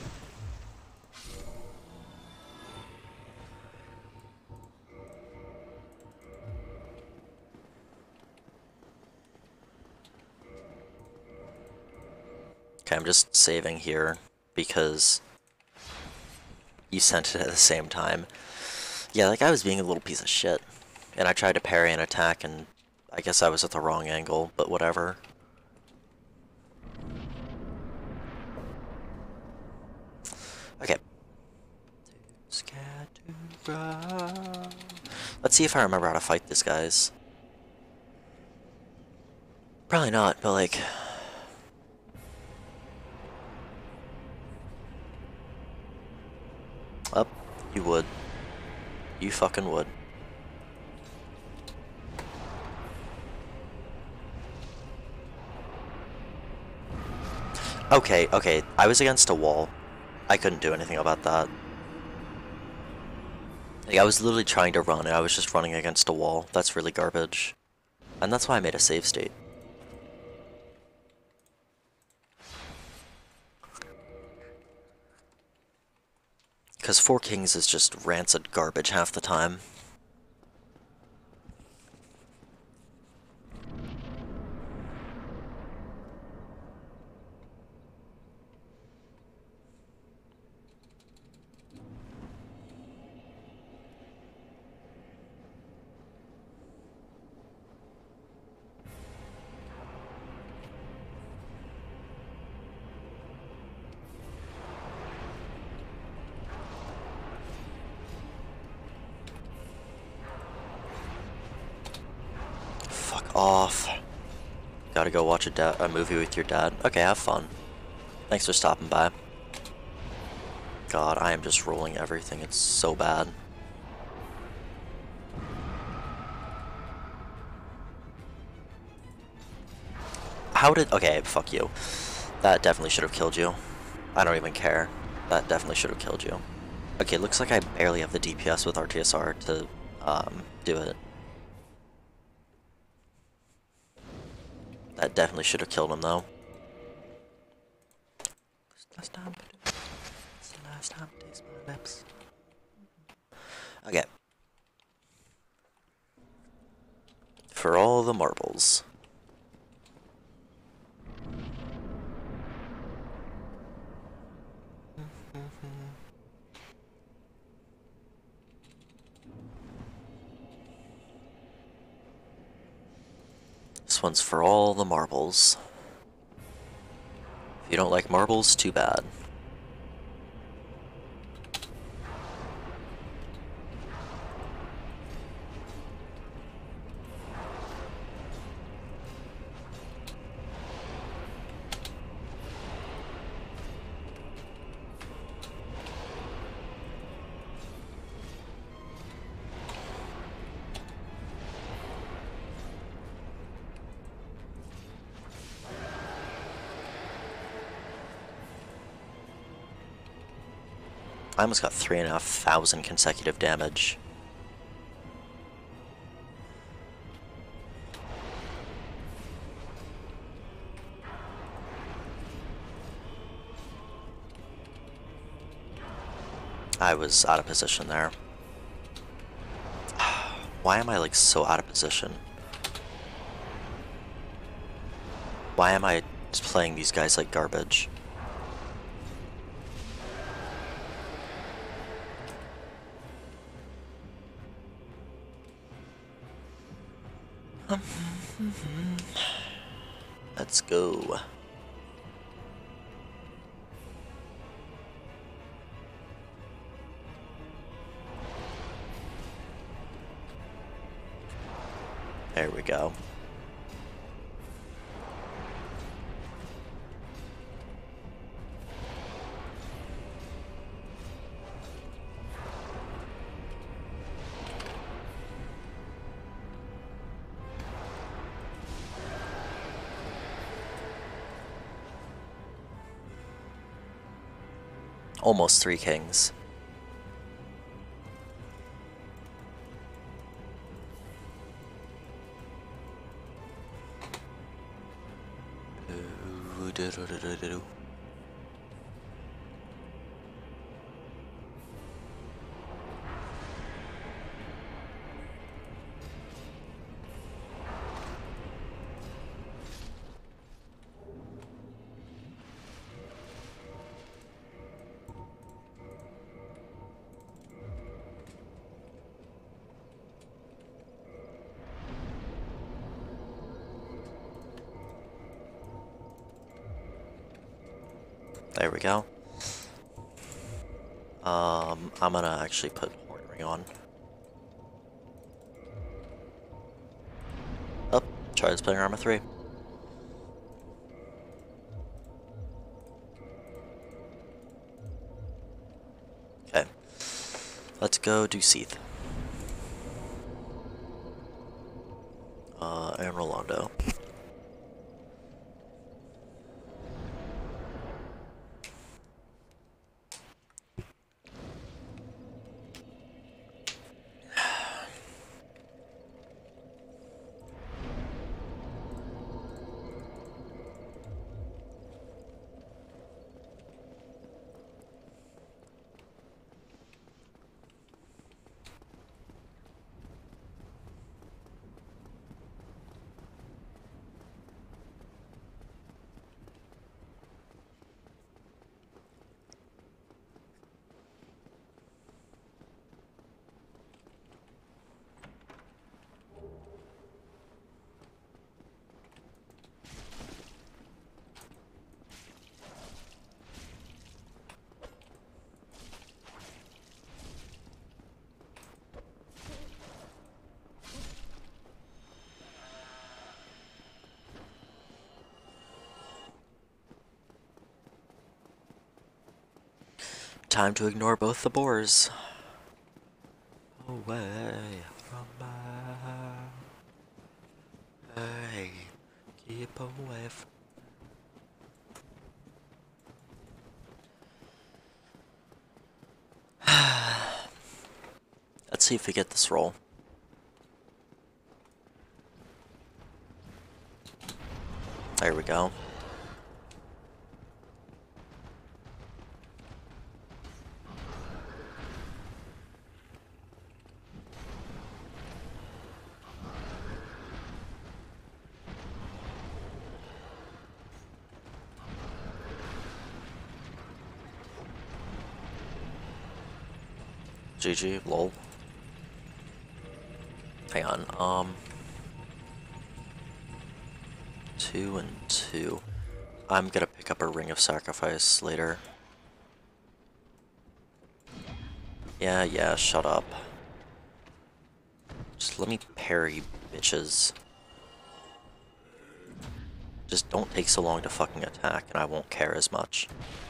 Okay, I'm just saving here because you sent it at the same time. Yeah, like I was being a little piece of shit. And I tried to parry an attack and I guess I was at the wrong angle, but whatever. Okay. Let's see if I remember how to fight this, guys. Probably not, but like... Up, you would. You fucking would. Okay, okay, I was against a wall. I couldn't do anything about that. Like, I was literally trying to run and I was just running against a wall. That's really garbage. And that's why I made a save state. Because Four Kings is just rancid garbage half the time. Off. Gotta go watch a, da a movie with your dad. Okay, have fun. Thanks for stopping by. God, I am just rolling everything. It's so bad. How did... Okay, fuck you. That definitely should have killed you. I don't even care. That definitely should have killed you. Okay, looks like I barely have the D P S with R T S R to um, do it. That definitely should have killed him, though. Last time, it's the last time I taste my lips. Okay. For all the marbles. This one's for all the marbles. If you don't like marbles, too bad. I almost got three and a half thousand consecutive damage. I was out of position there. Why am I like so out of position? Why am I just playing these guys like garbage? Let's go. There we go. Almost three kings. There we go. Um, I'm gonna actually put Horn Ring on. Up, oh, try this playing armor three. Okay, let's go do Seath. Uh, and Rolando. Time to ignore both the boars. Away from my... Hey, keep away from... Let's see if we get this roll. There we go. G G, lol. Hang on, um... Two and two. I'm gonna pick up a Ring of Sacrifice later. Yeah, yeah, shut up. Just let me parry, bitches. Just don't take so long to fucking attack, and I won't care as much.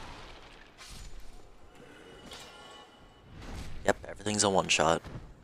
Yep, everything's a one-shot.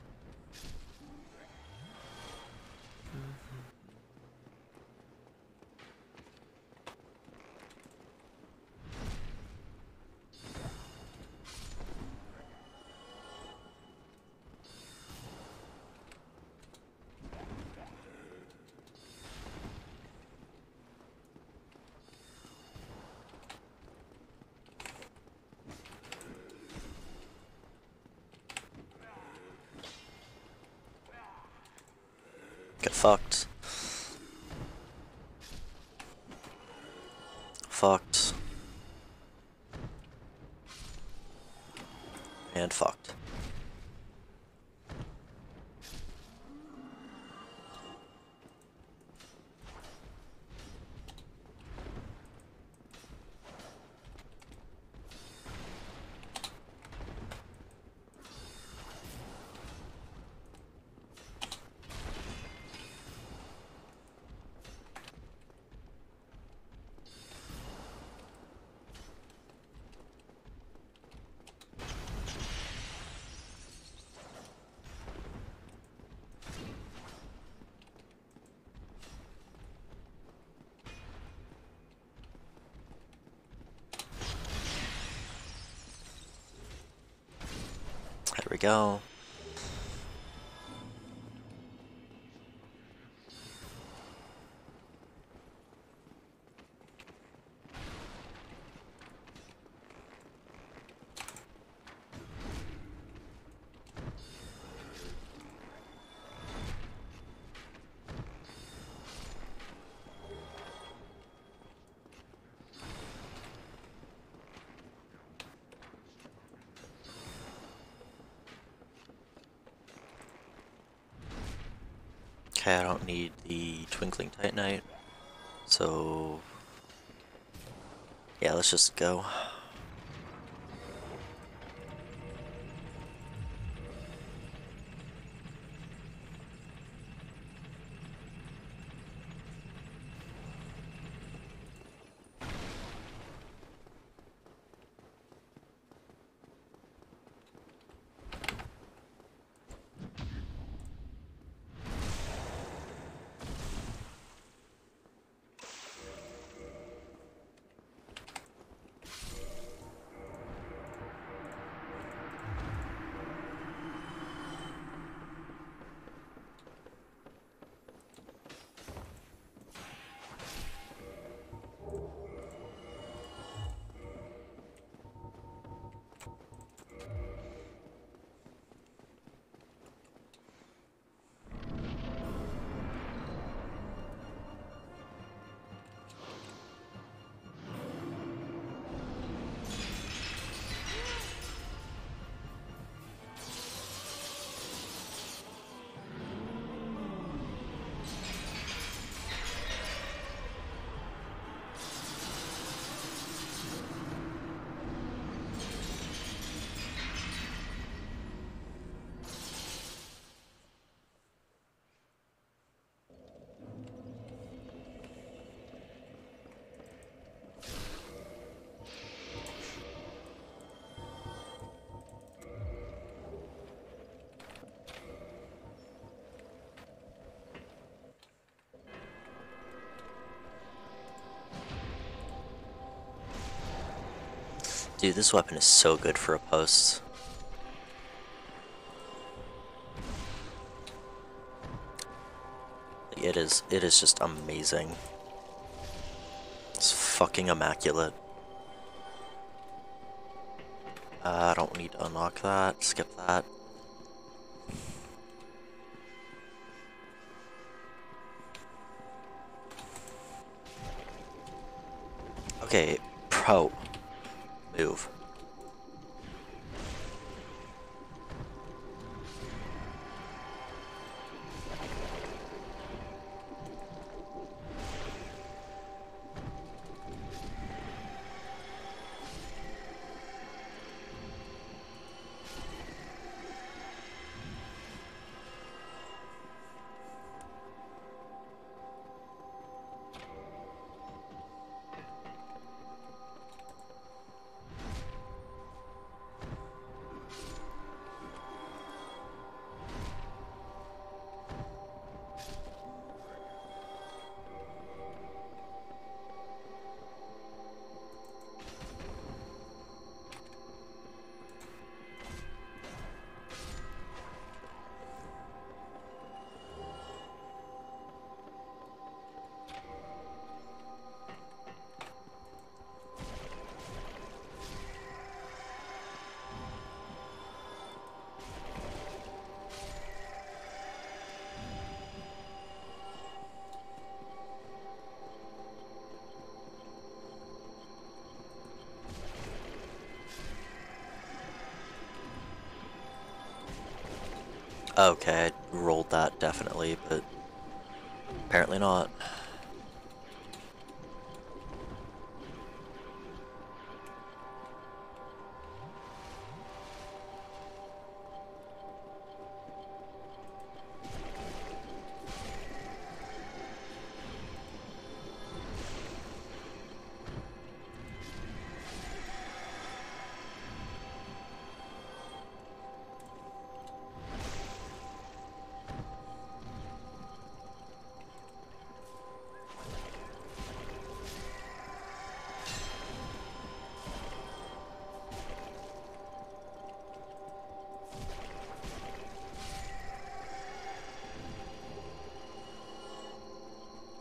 Get fucked. Fucked. And fucked. There we go. Okay, I don't need the Twinkling Titanite, so yeah, let's just go. Dude, this weapon is so good for a post. It is, it is just amazing. It's fucking immaculate. Uh, I don't need to unlock that, skip that. Okay, pro move. Okay, I rolled that definitely, but apparently not.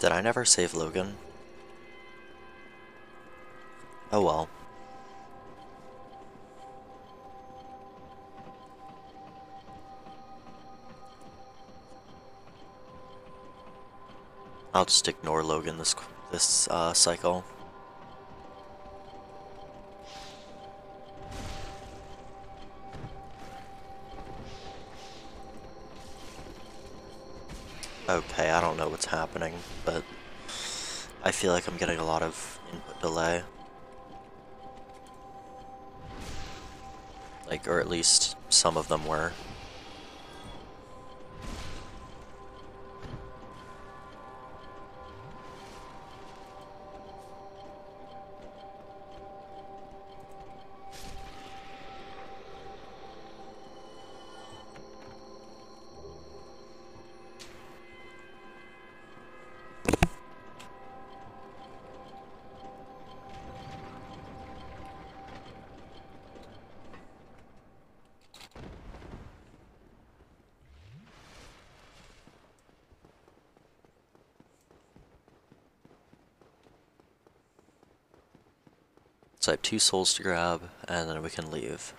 Did I never save Logan? Oh well. I'll just ignore Logan this this uh, cycle. Okay, I don't know what's happening, but I feel like I'm getting a lot of input delay. Like, or at least some of them were. So I have two souls to grab, and then we can leave.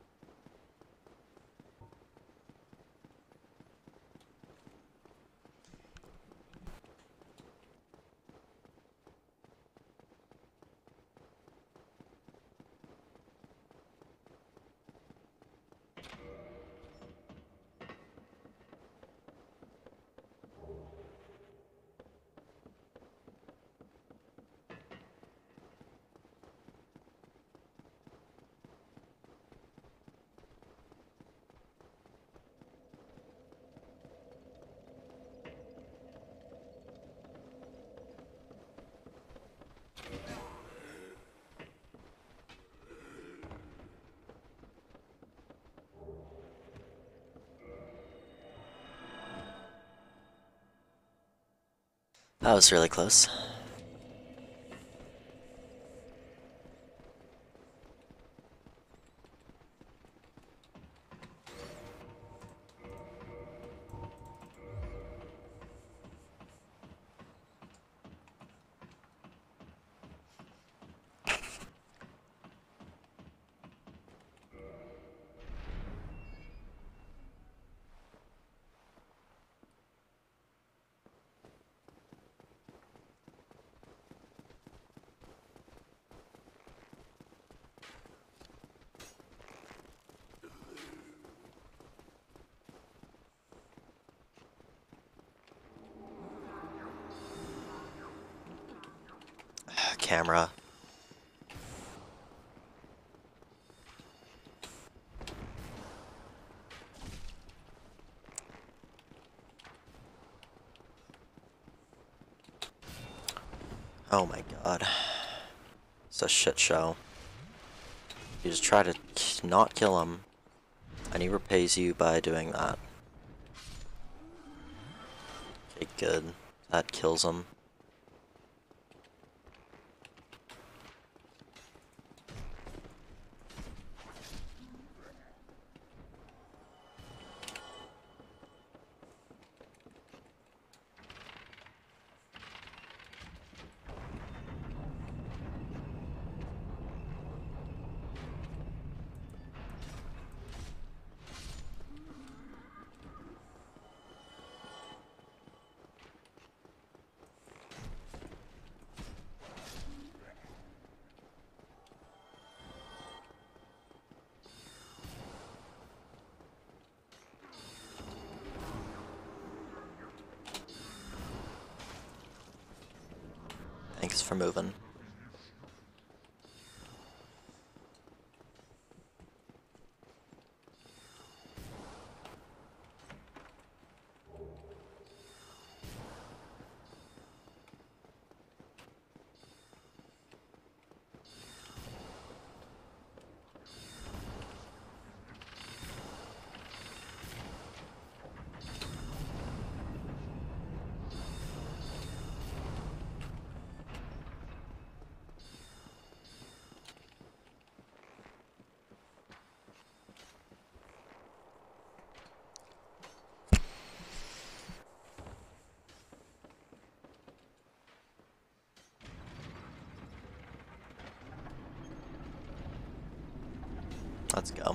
That was really close. Camera. Oh my god. It's a shit show. You just try to not kill him, and he repays you by doing that. Okay, good. That kills him. Thanks for moving. Let's go.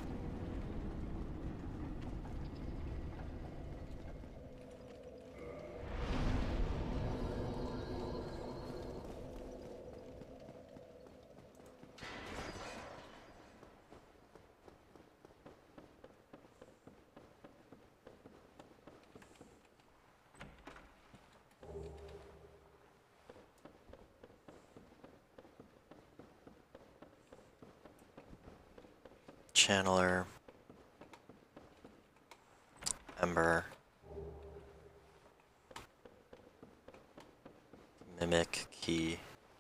Channeler, Ember, Mimic, Key.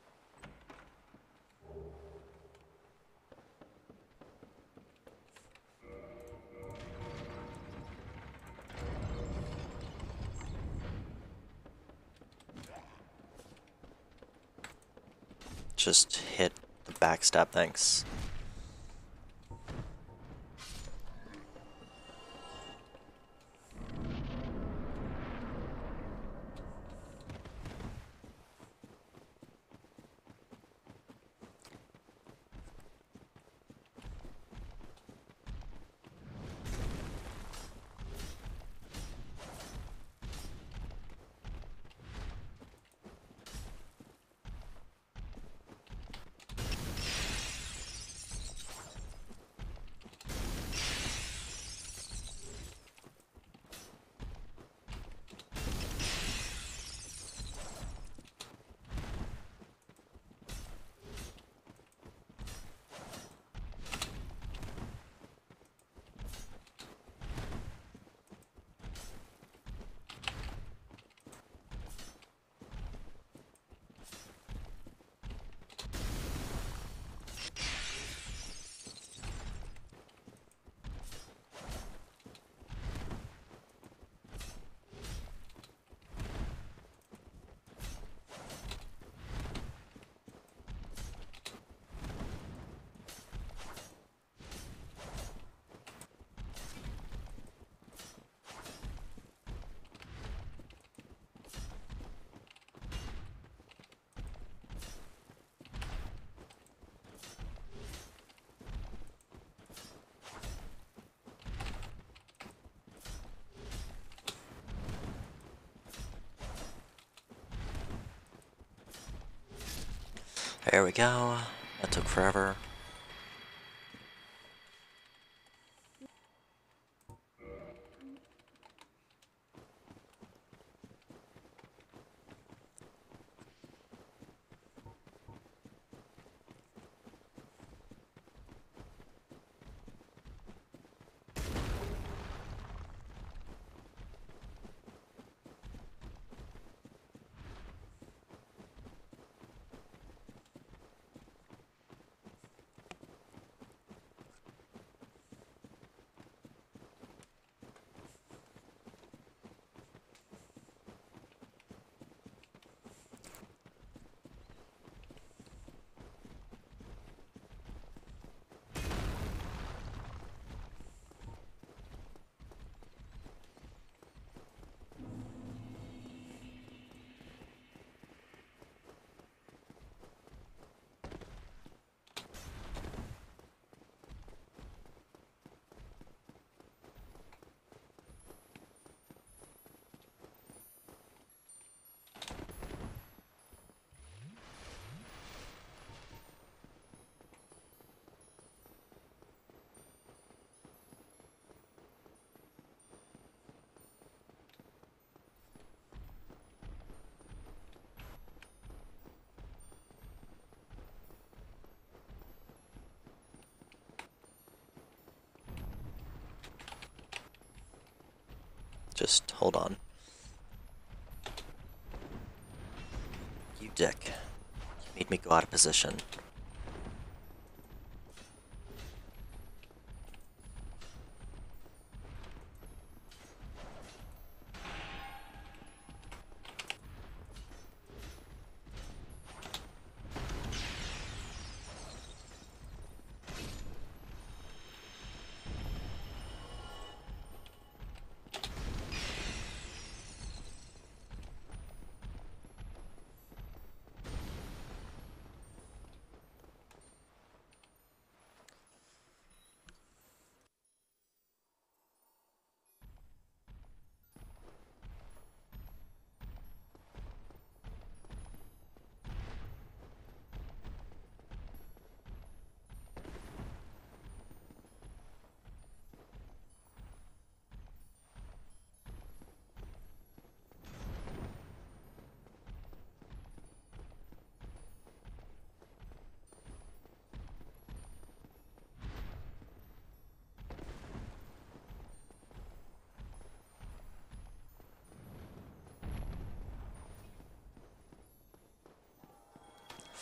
Just hit the backstab, thanks. There we go. That took forever. Just hold on. You dick. You made me go out of position.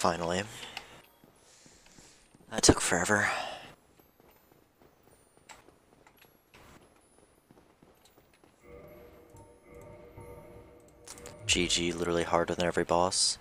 Finally. That took forever. G G, literally harder than every boss.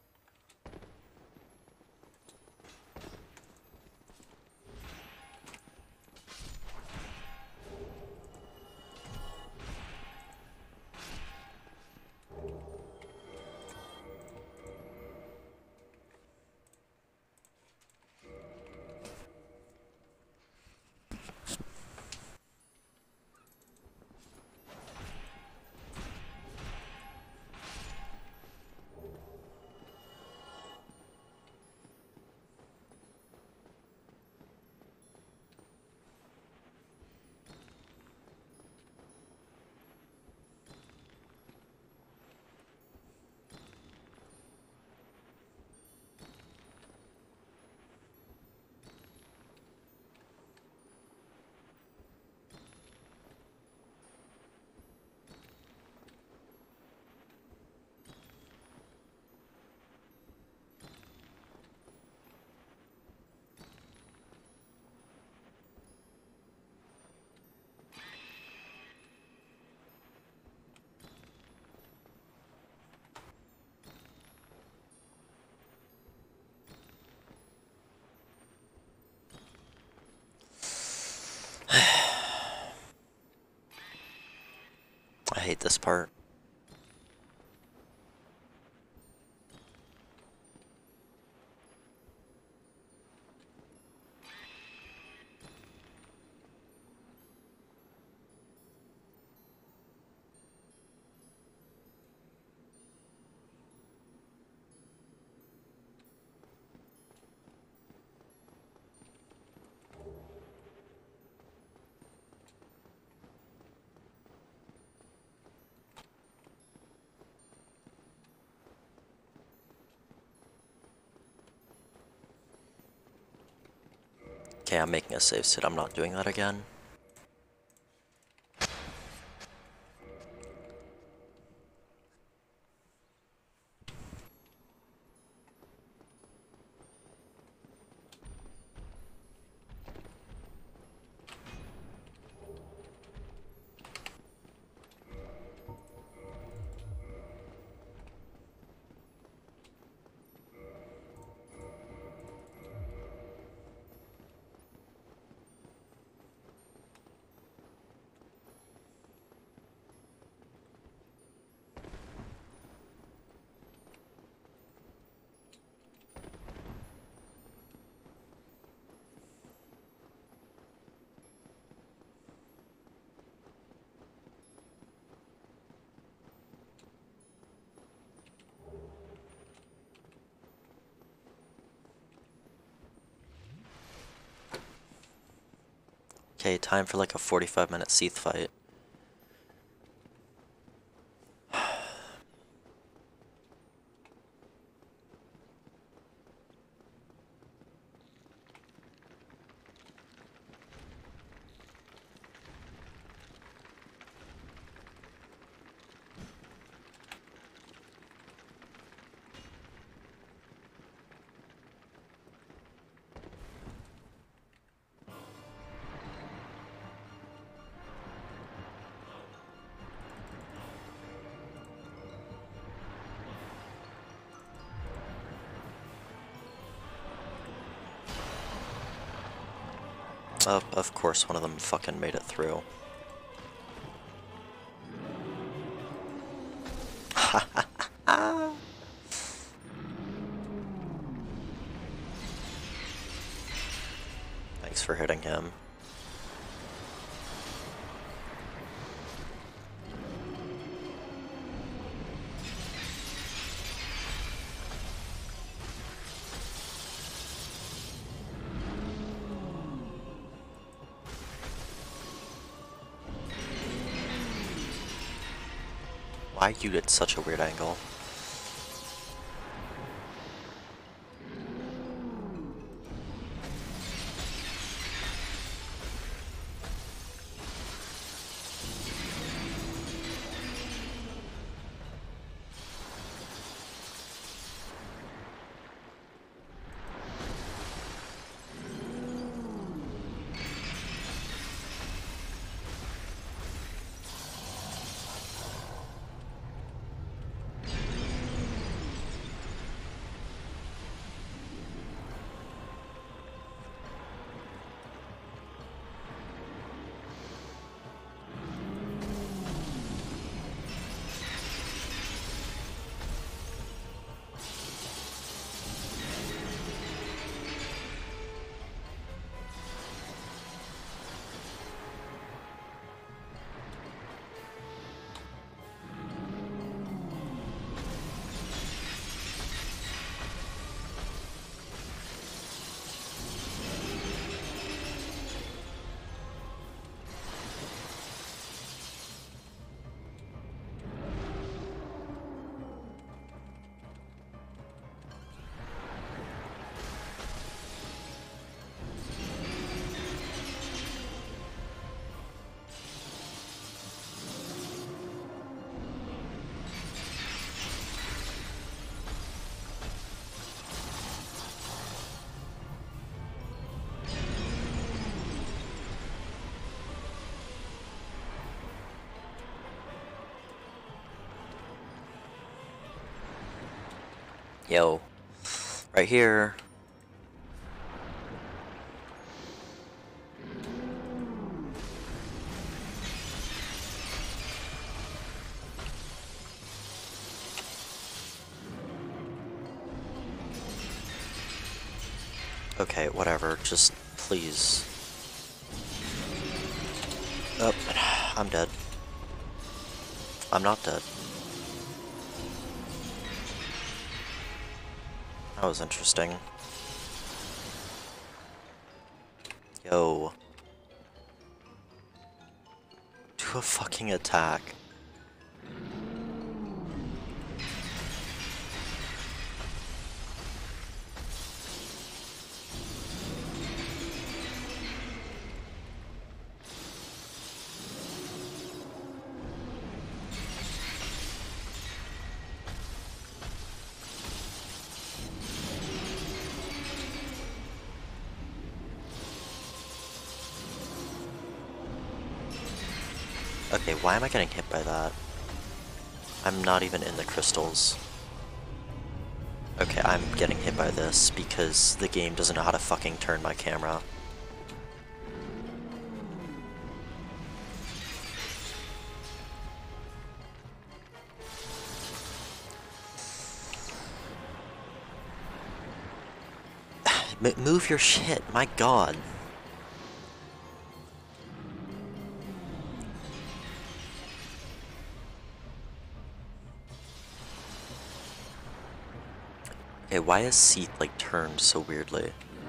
I hate this part. Okay, I'm making a save state. I'm not doing that again. Okay, time for like a forty-five minute Seath fight. Oh, of course one of them fucking made it through. Thanks for hitting him. Why you at such a weird angle? Yo. Right here. Okay, whatever. Just please. Oh, I'm dead. I'm not dead. That was interesting. Yo. Do a fucking attack. Okay, why am I getting hit by that? I'm not even in the crystals. Okay, I'm getting hit by this because the game doesn't know how to fucking turn my camera. M move your shit, my god. Okay, why is Seath like turned so weirdly?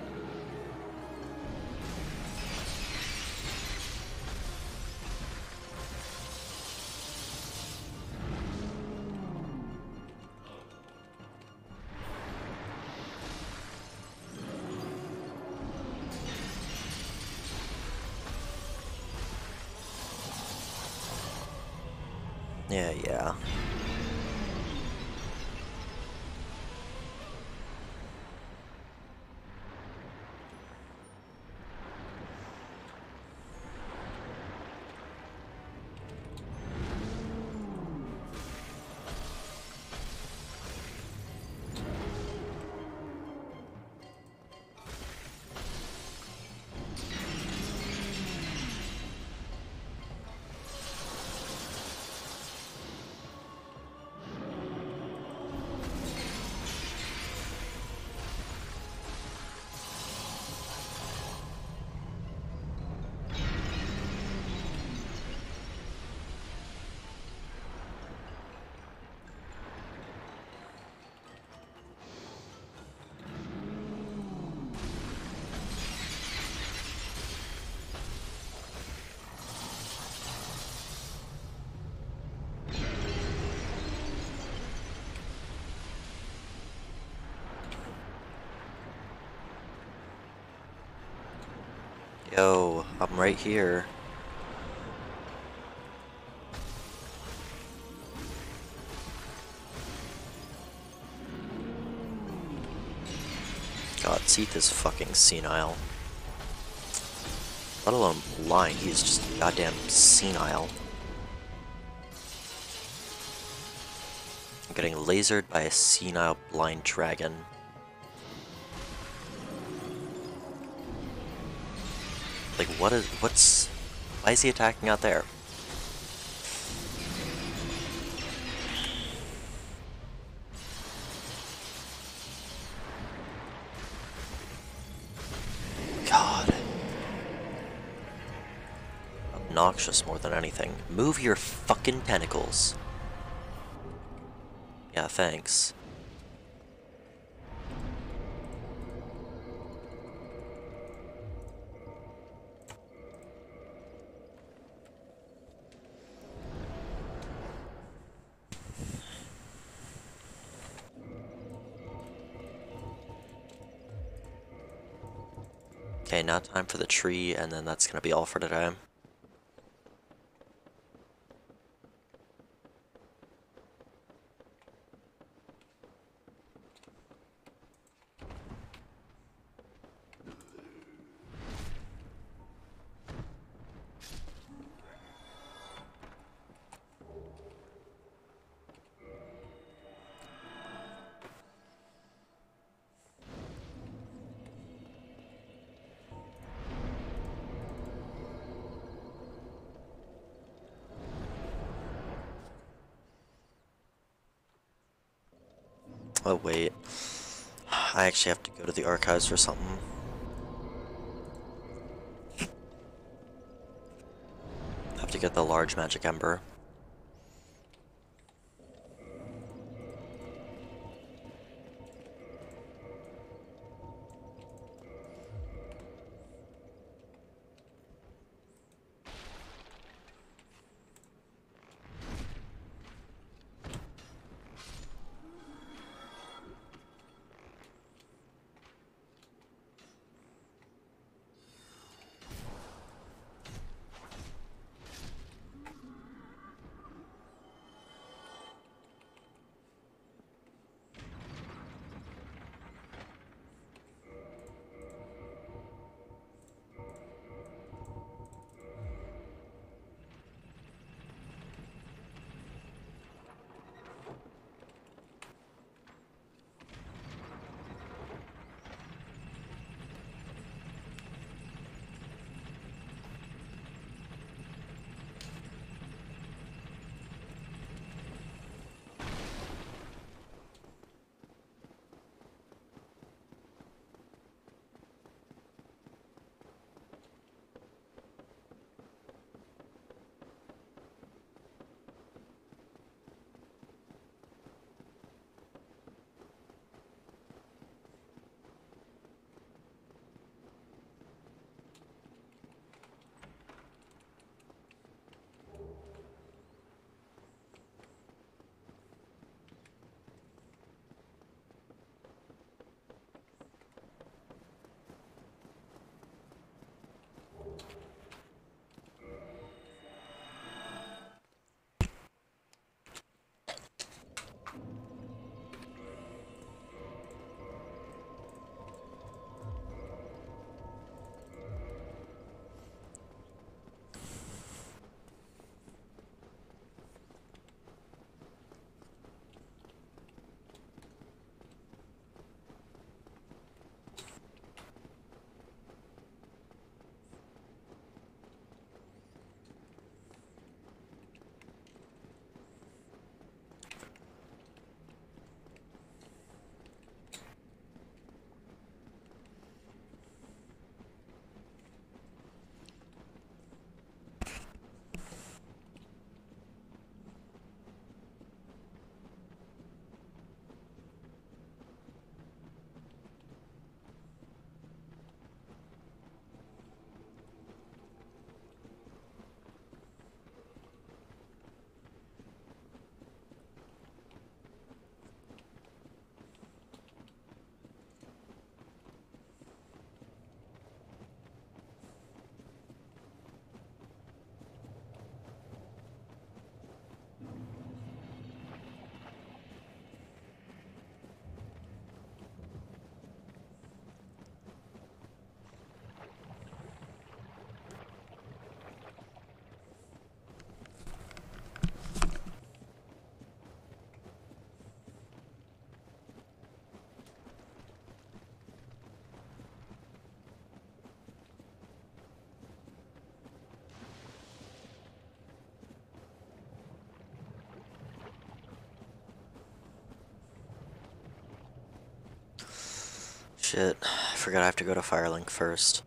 Yeah, yeah. Yo, I'm right here. God, Seath is fucking senile. Let alone blind, he's just goddamn senile. I'm getting lasered by a senile blind dragon. Like, what is, what's, why is he attacking out there? God. Obnoxious more than anything. Move your fucking tentacles. Yeah, thanks. Okay, now time for the tree, and then that's gonna be all for today. Oh wait, I actually have to go to the archives for something. I have to get the large magic ember. Shit, I forgot I have to go to Firelink first.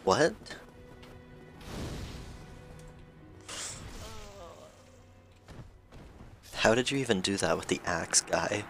What? How did you even do that with the axe guy?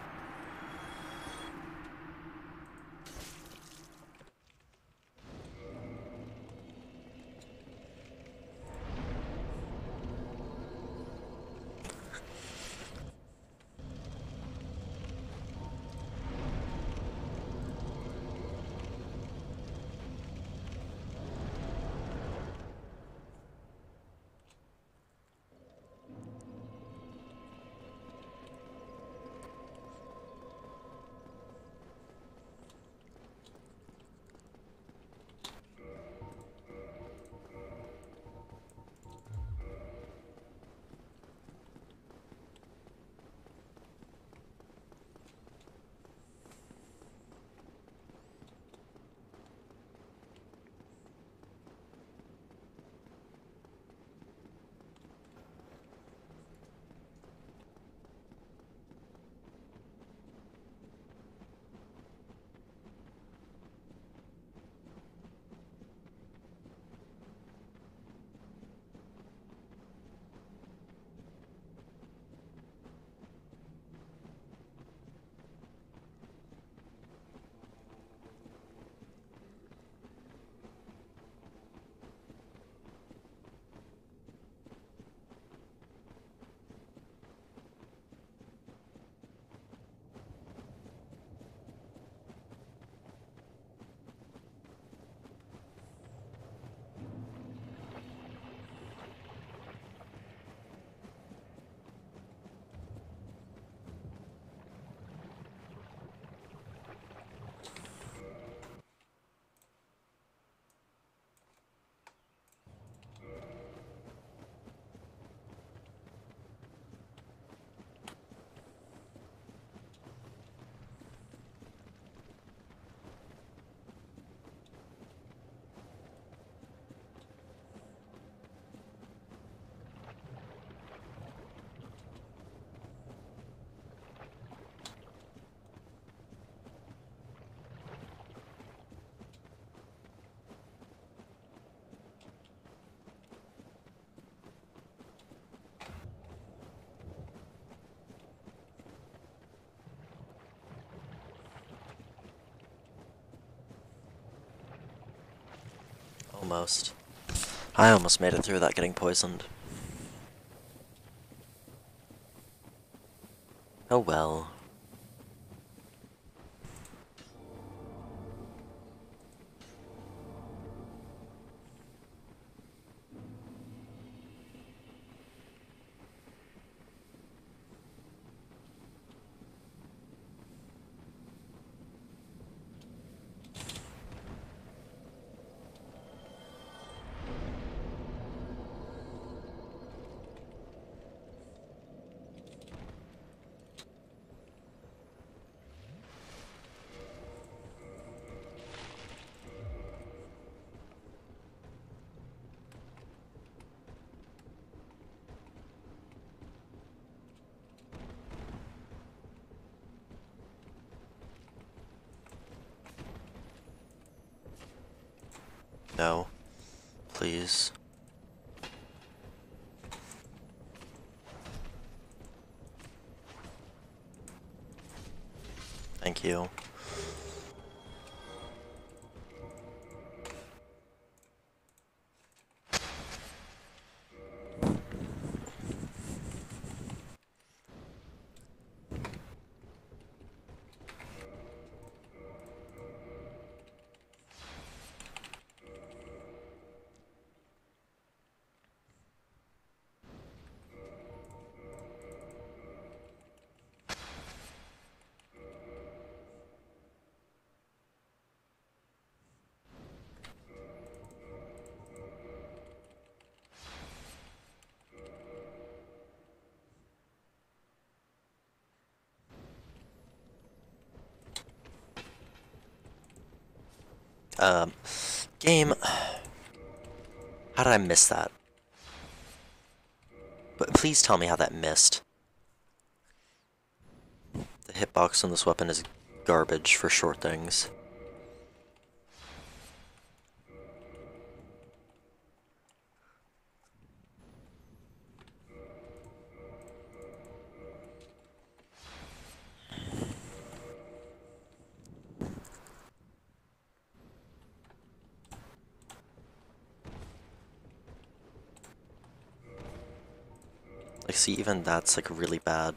Almost. I almost made it through without getting poisoned. Oh well. No. Please. Thank you. Um, game. How did I miss that? But please tell me how that missed. The hitbox on this weapon is garbage for short things. Like, see, even that's, like, really bad.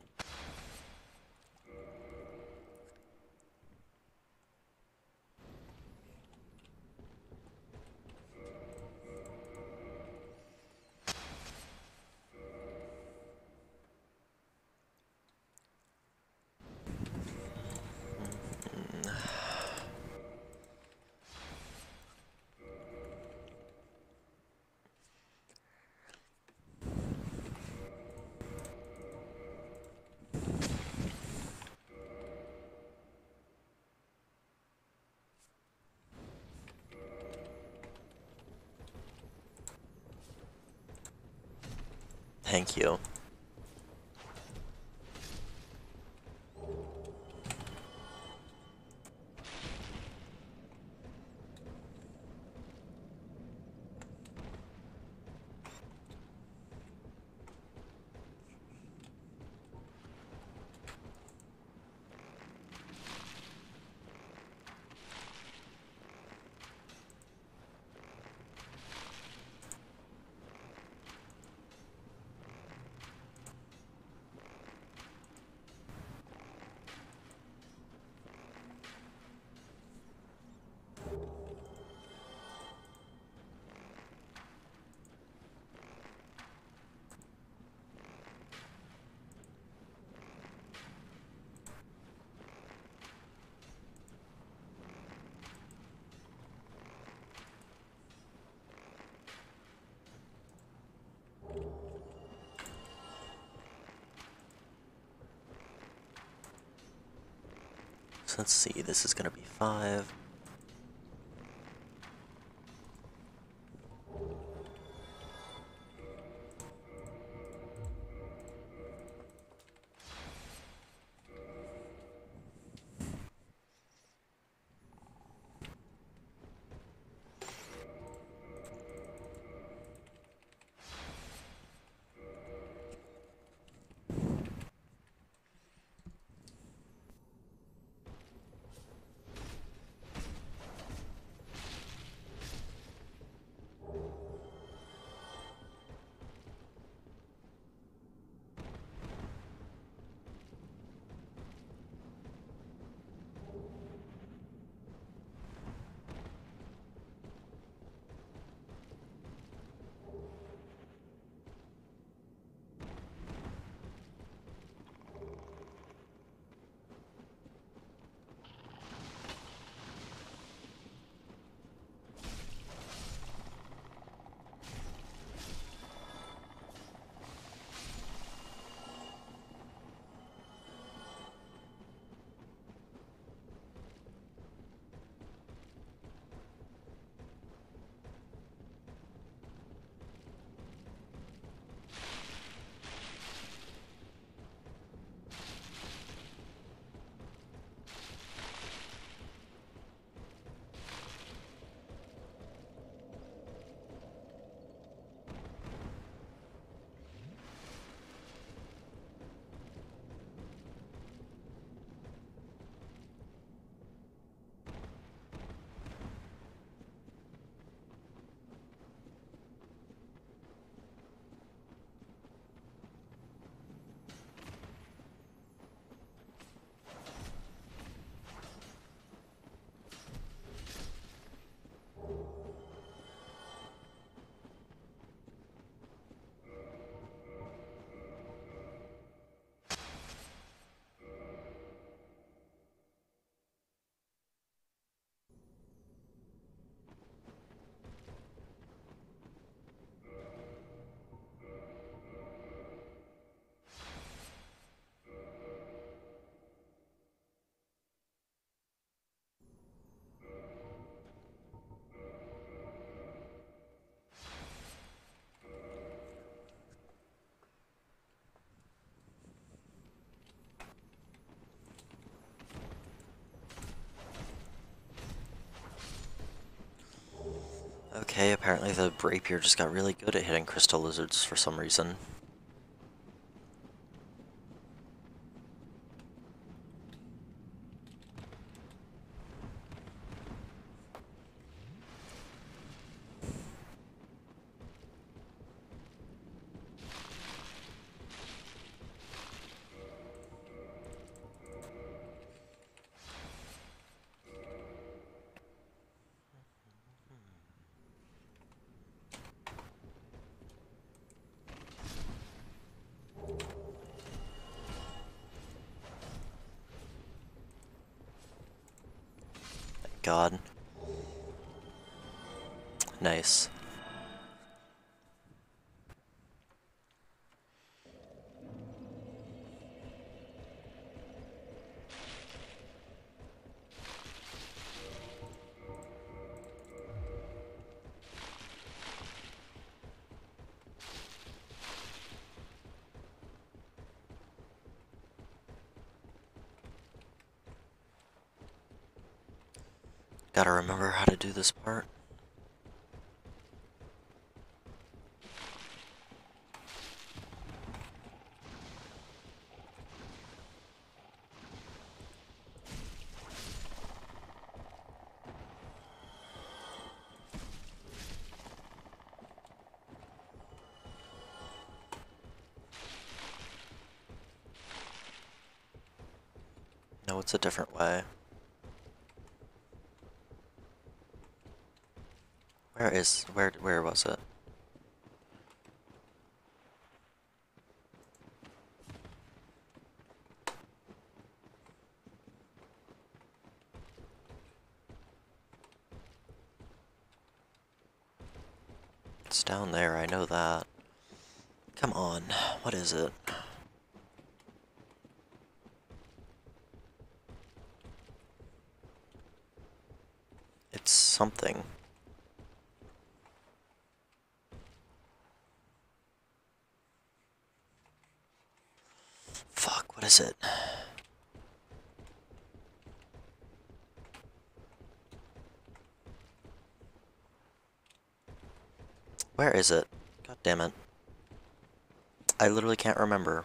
Thank you. So let's see, this is gonna be five. Okay, apparently the rapier just got really good at hitting crystal lizards for some reason. god. Nice. Gotta remember how to do this part. No, it's a different way. Where is, where, where was it? It's down there, I know that. Come on, what is it? It's something. Fuck, what is it? Where is it? God damn it. I literally can't remember.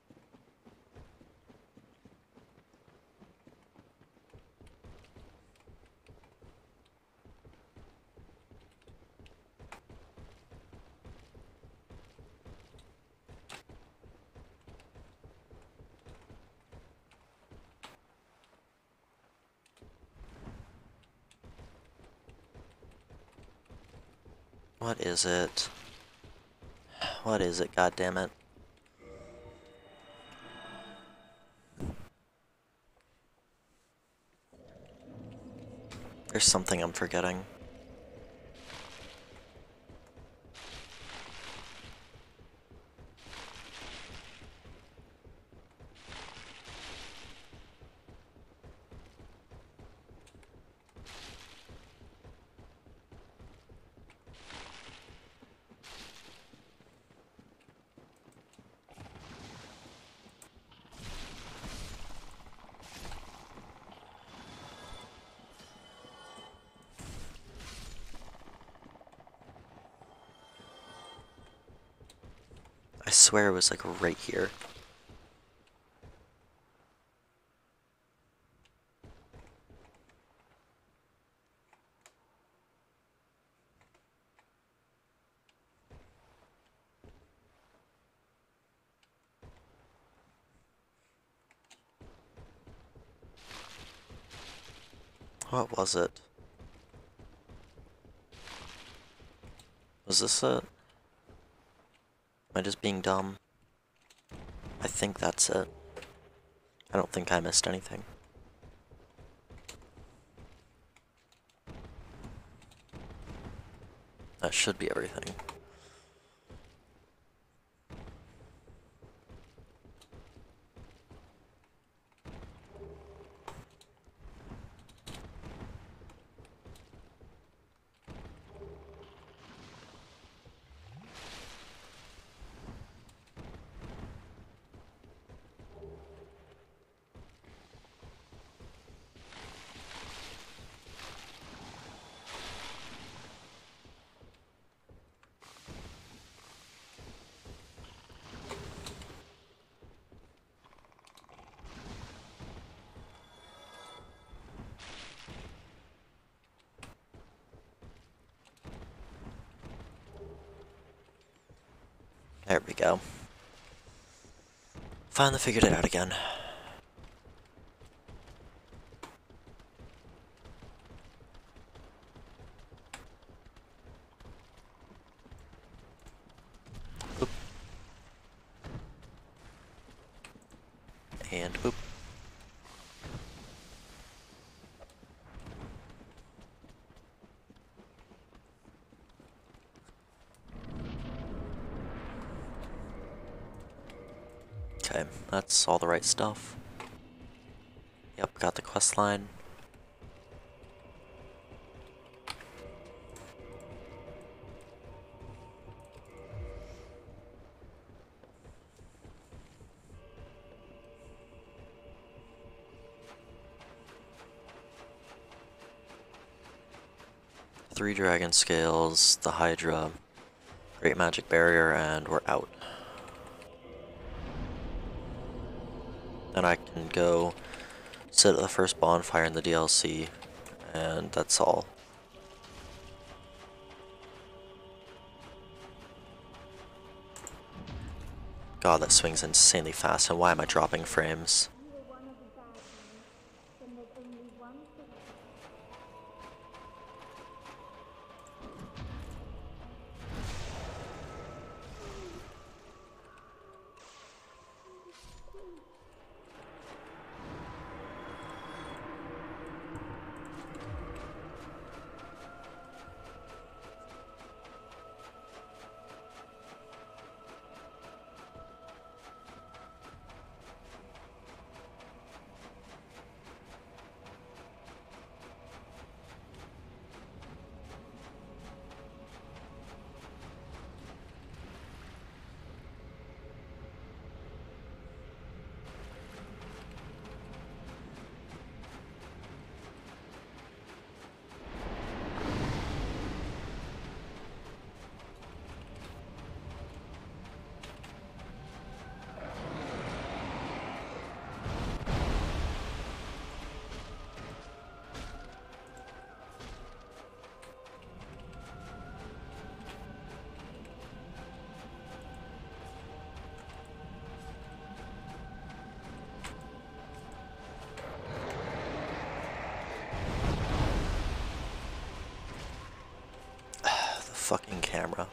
What is it? What is it, god damn it? There's something I'm forgetting. I swear it was like right here. What was it? Was this it? Am I just being dumb? I think that's it. I don't think I missed anything. That should be everything. There we go. Finally figured it out again. Oop. And oop. Okay, that's all the right stuff. Yep, got the quest line. Three dragon scales, the Hydra, great magic barrier, and we're out. Then I can go sit at the first bonfire in the D L C, and that's all. God, that swings insanely fast, and why am I dropping frames? Fucking camera.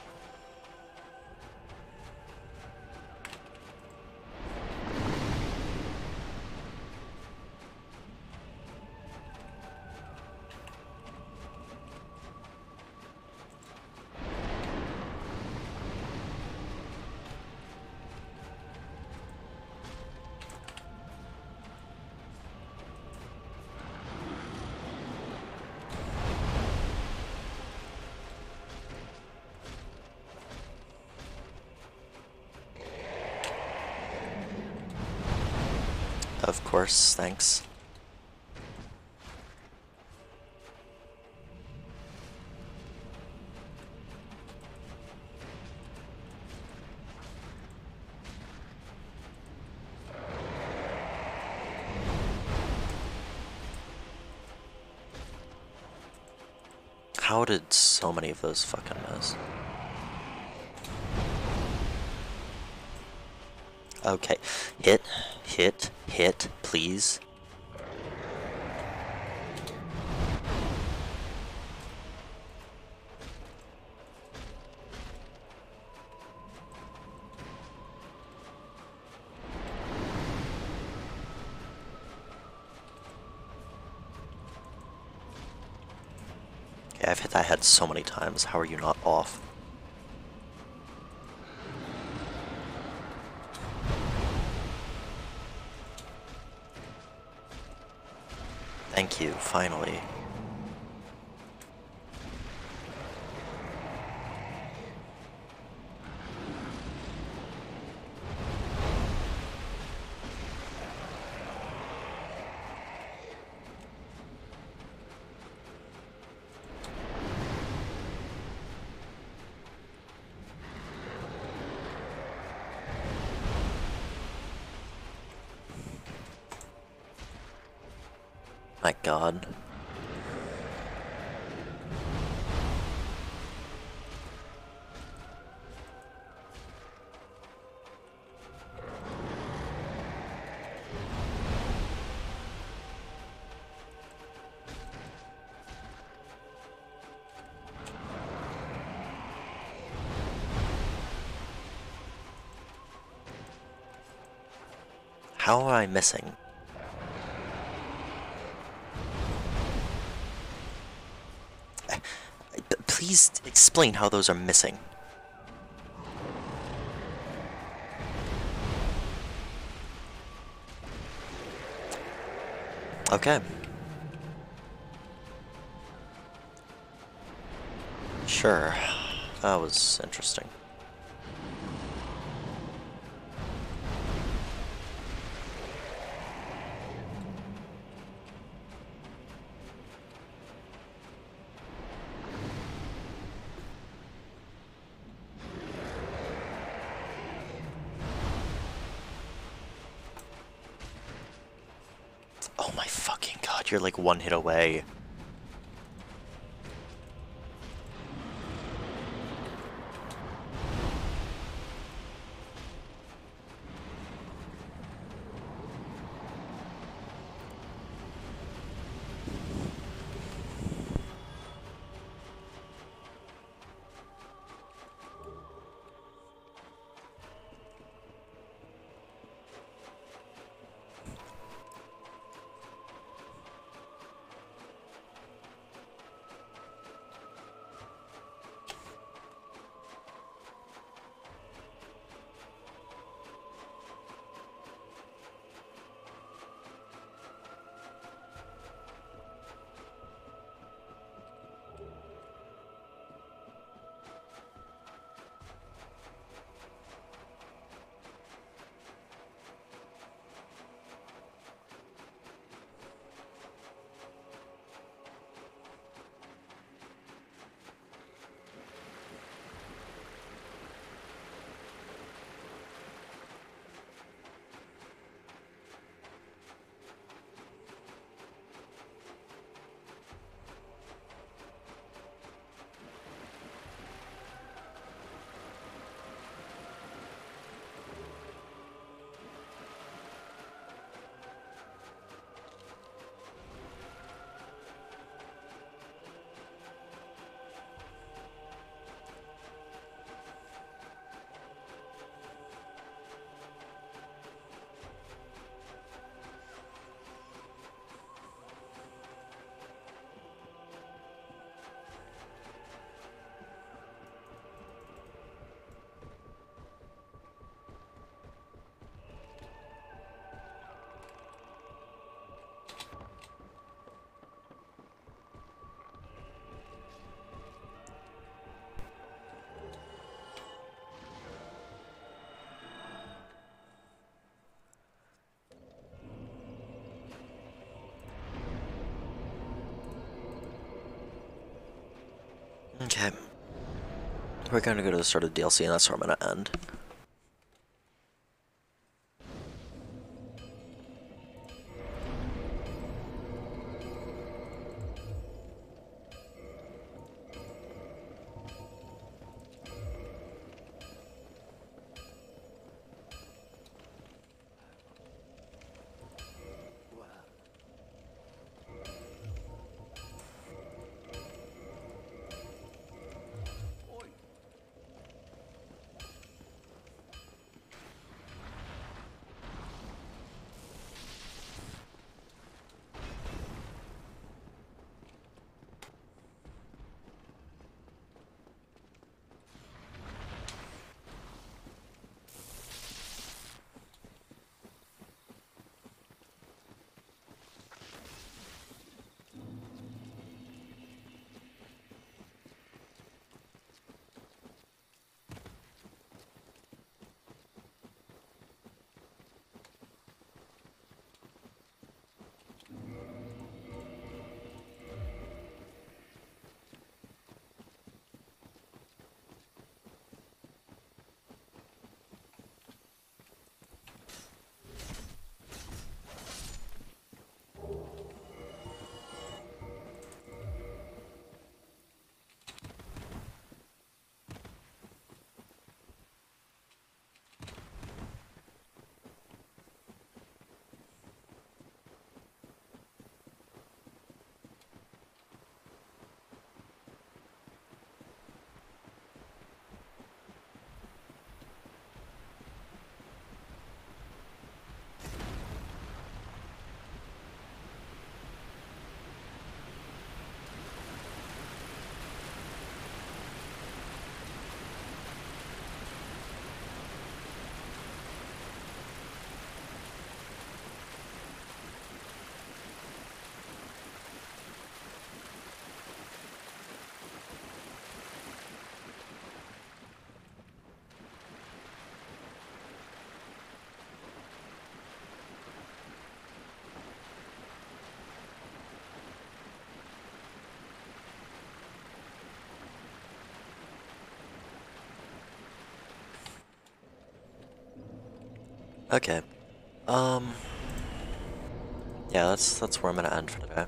Of course, thanks. How did so many of those fucking miss? Okay, hit, hit, hit, please. Okay, I've hit that head so many times. How are you not off? Thank you, finally. My God. How am I missing? Please explain how those are missing. Okay. Sure. That was interesting. Oh my fucking god, you're like one hit away. Okay. We're gonna go to the start of the D L C and that's where I'm gonna end. Okay. Um, yeah, that's that's where I'm gonna end for today.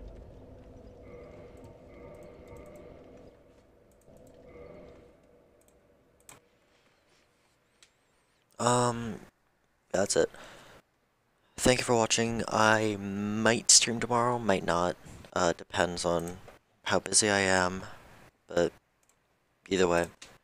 Um, that's it. Thank you for watching. I might stream tomorrow, might not. Uh, depends on how busy I am, but either way.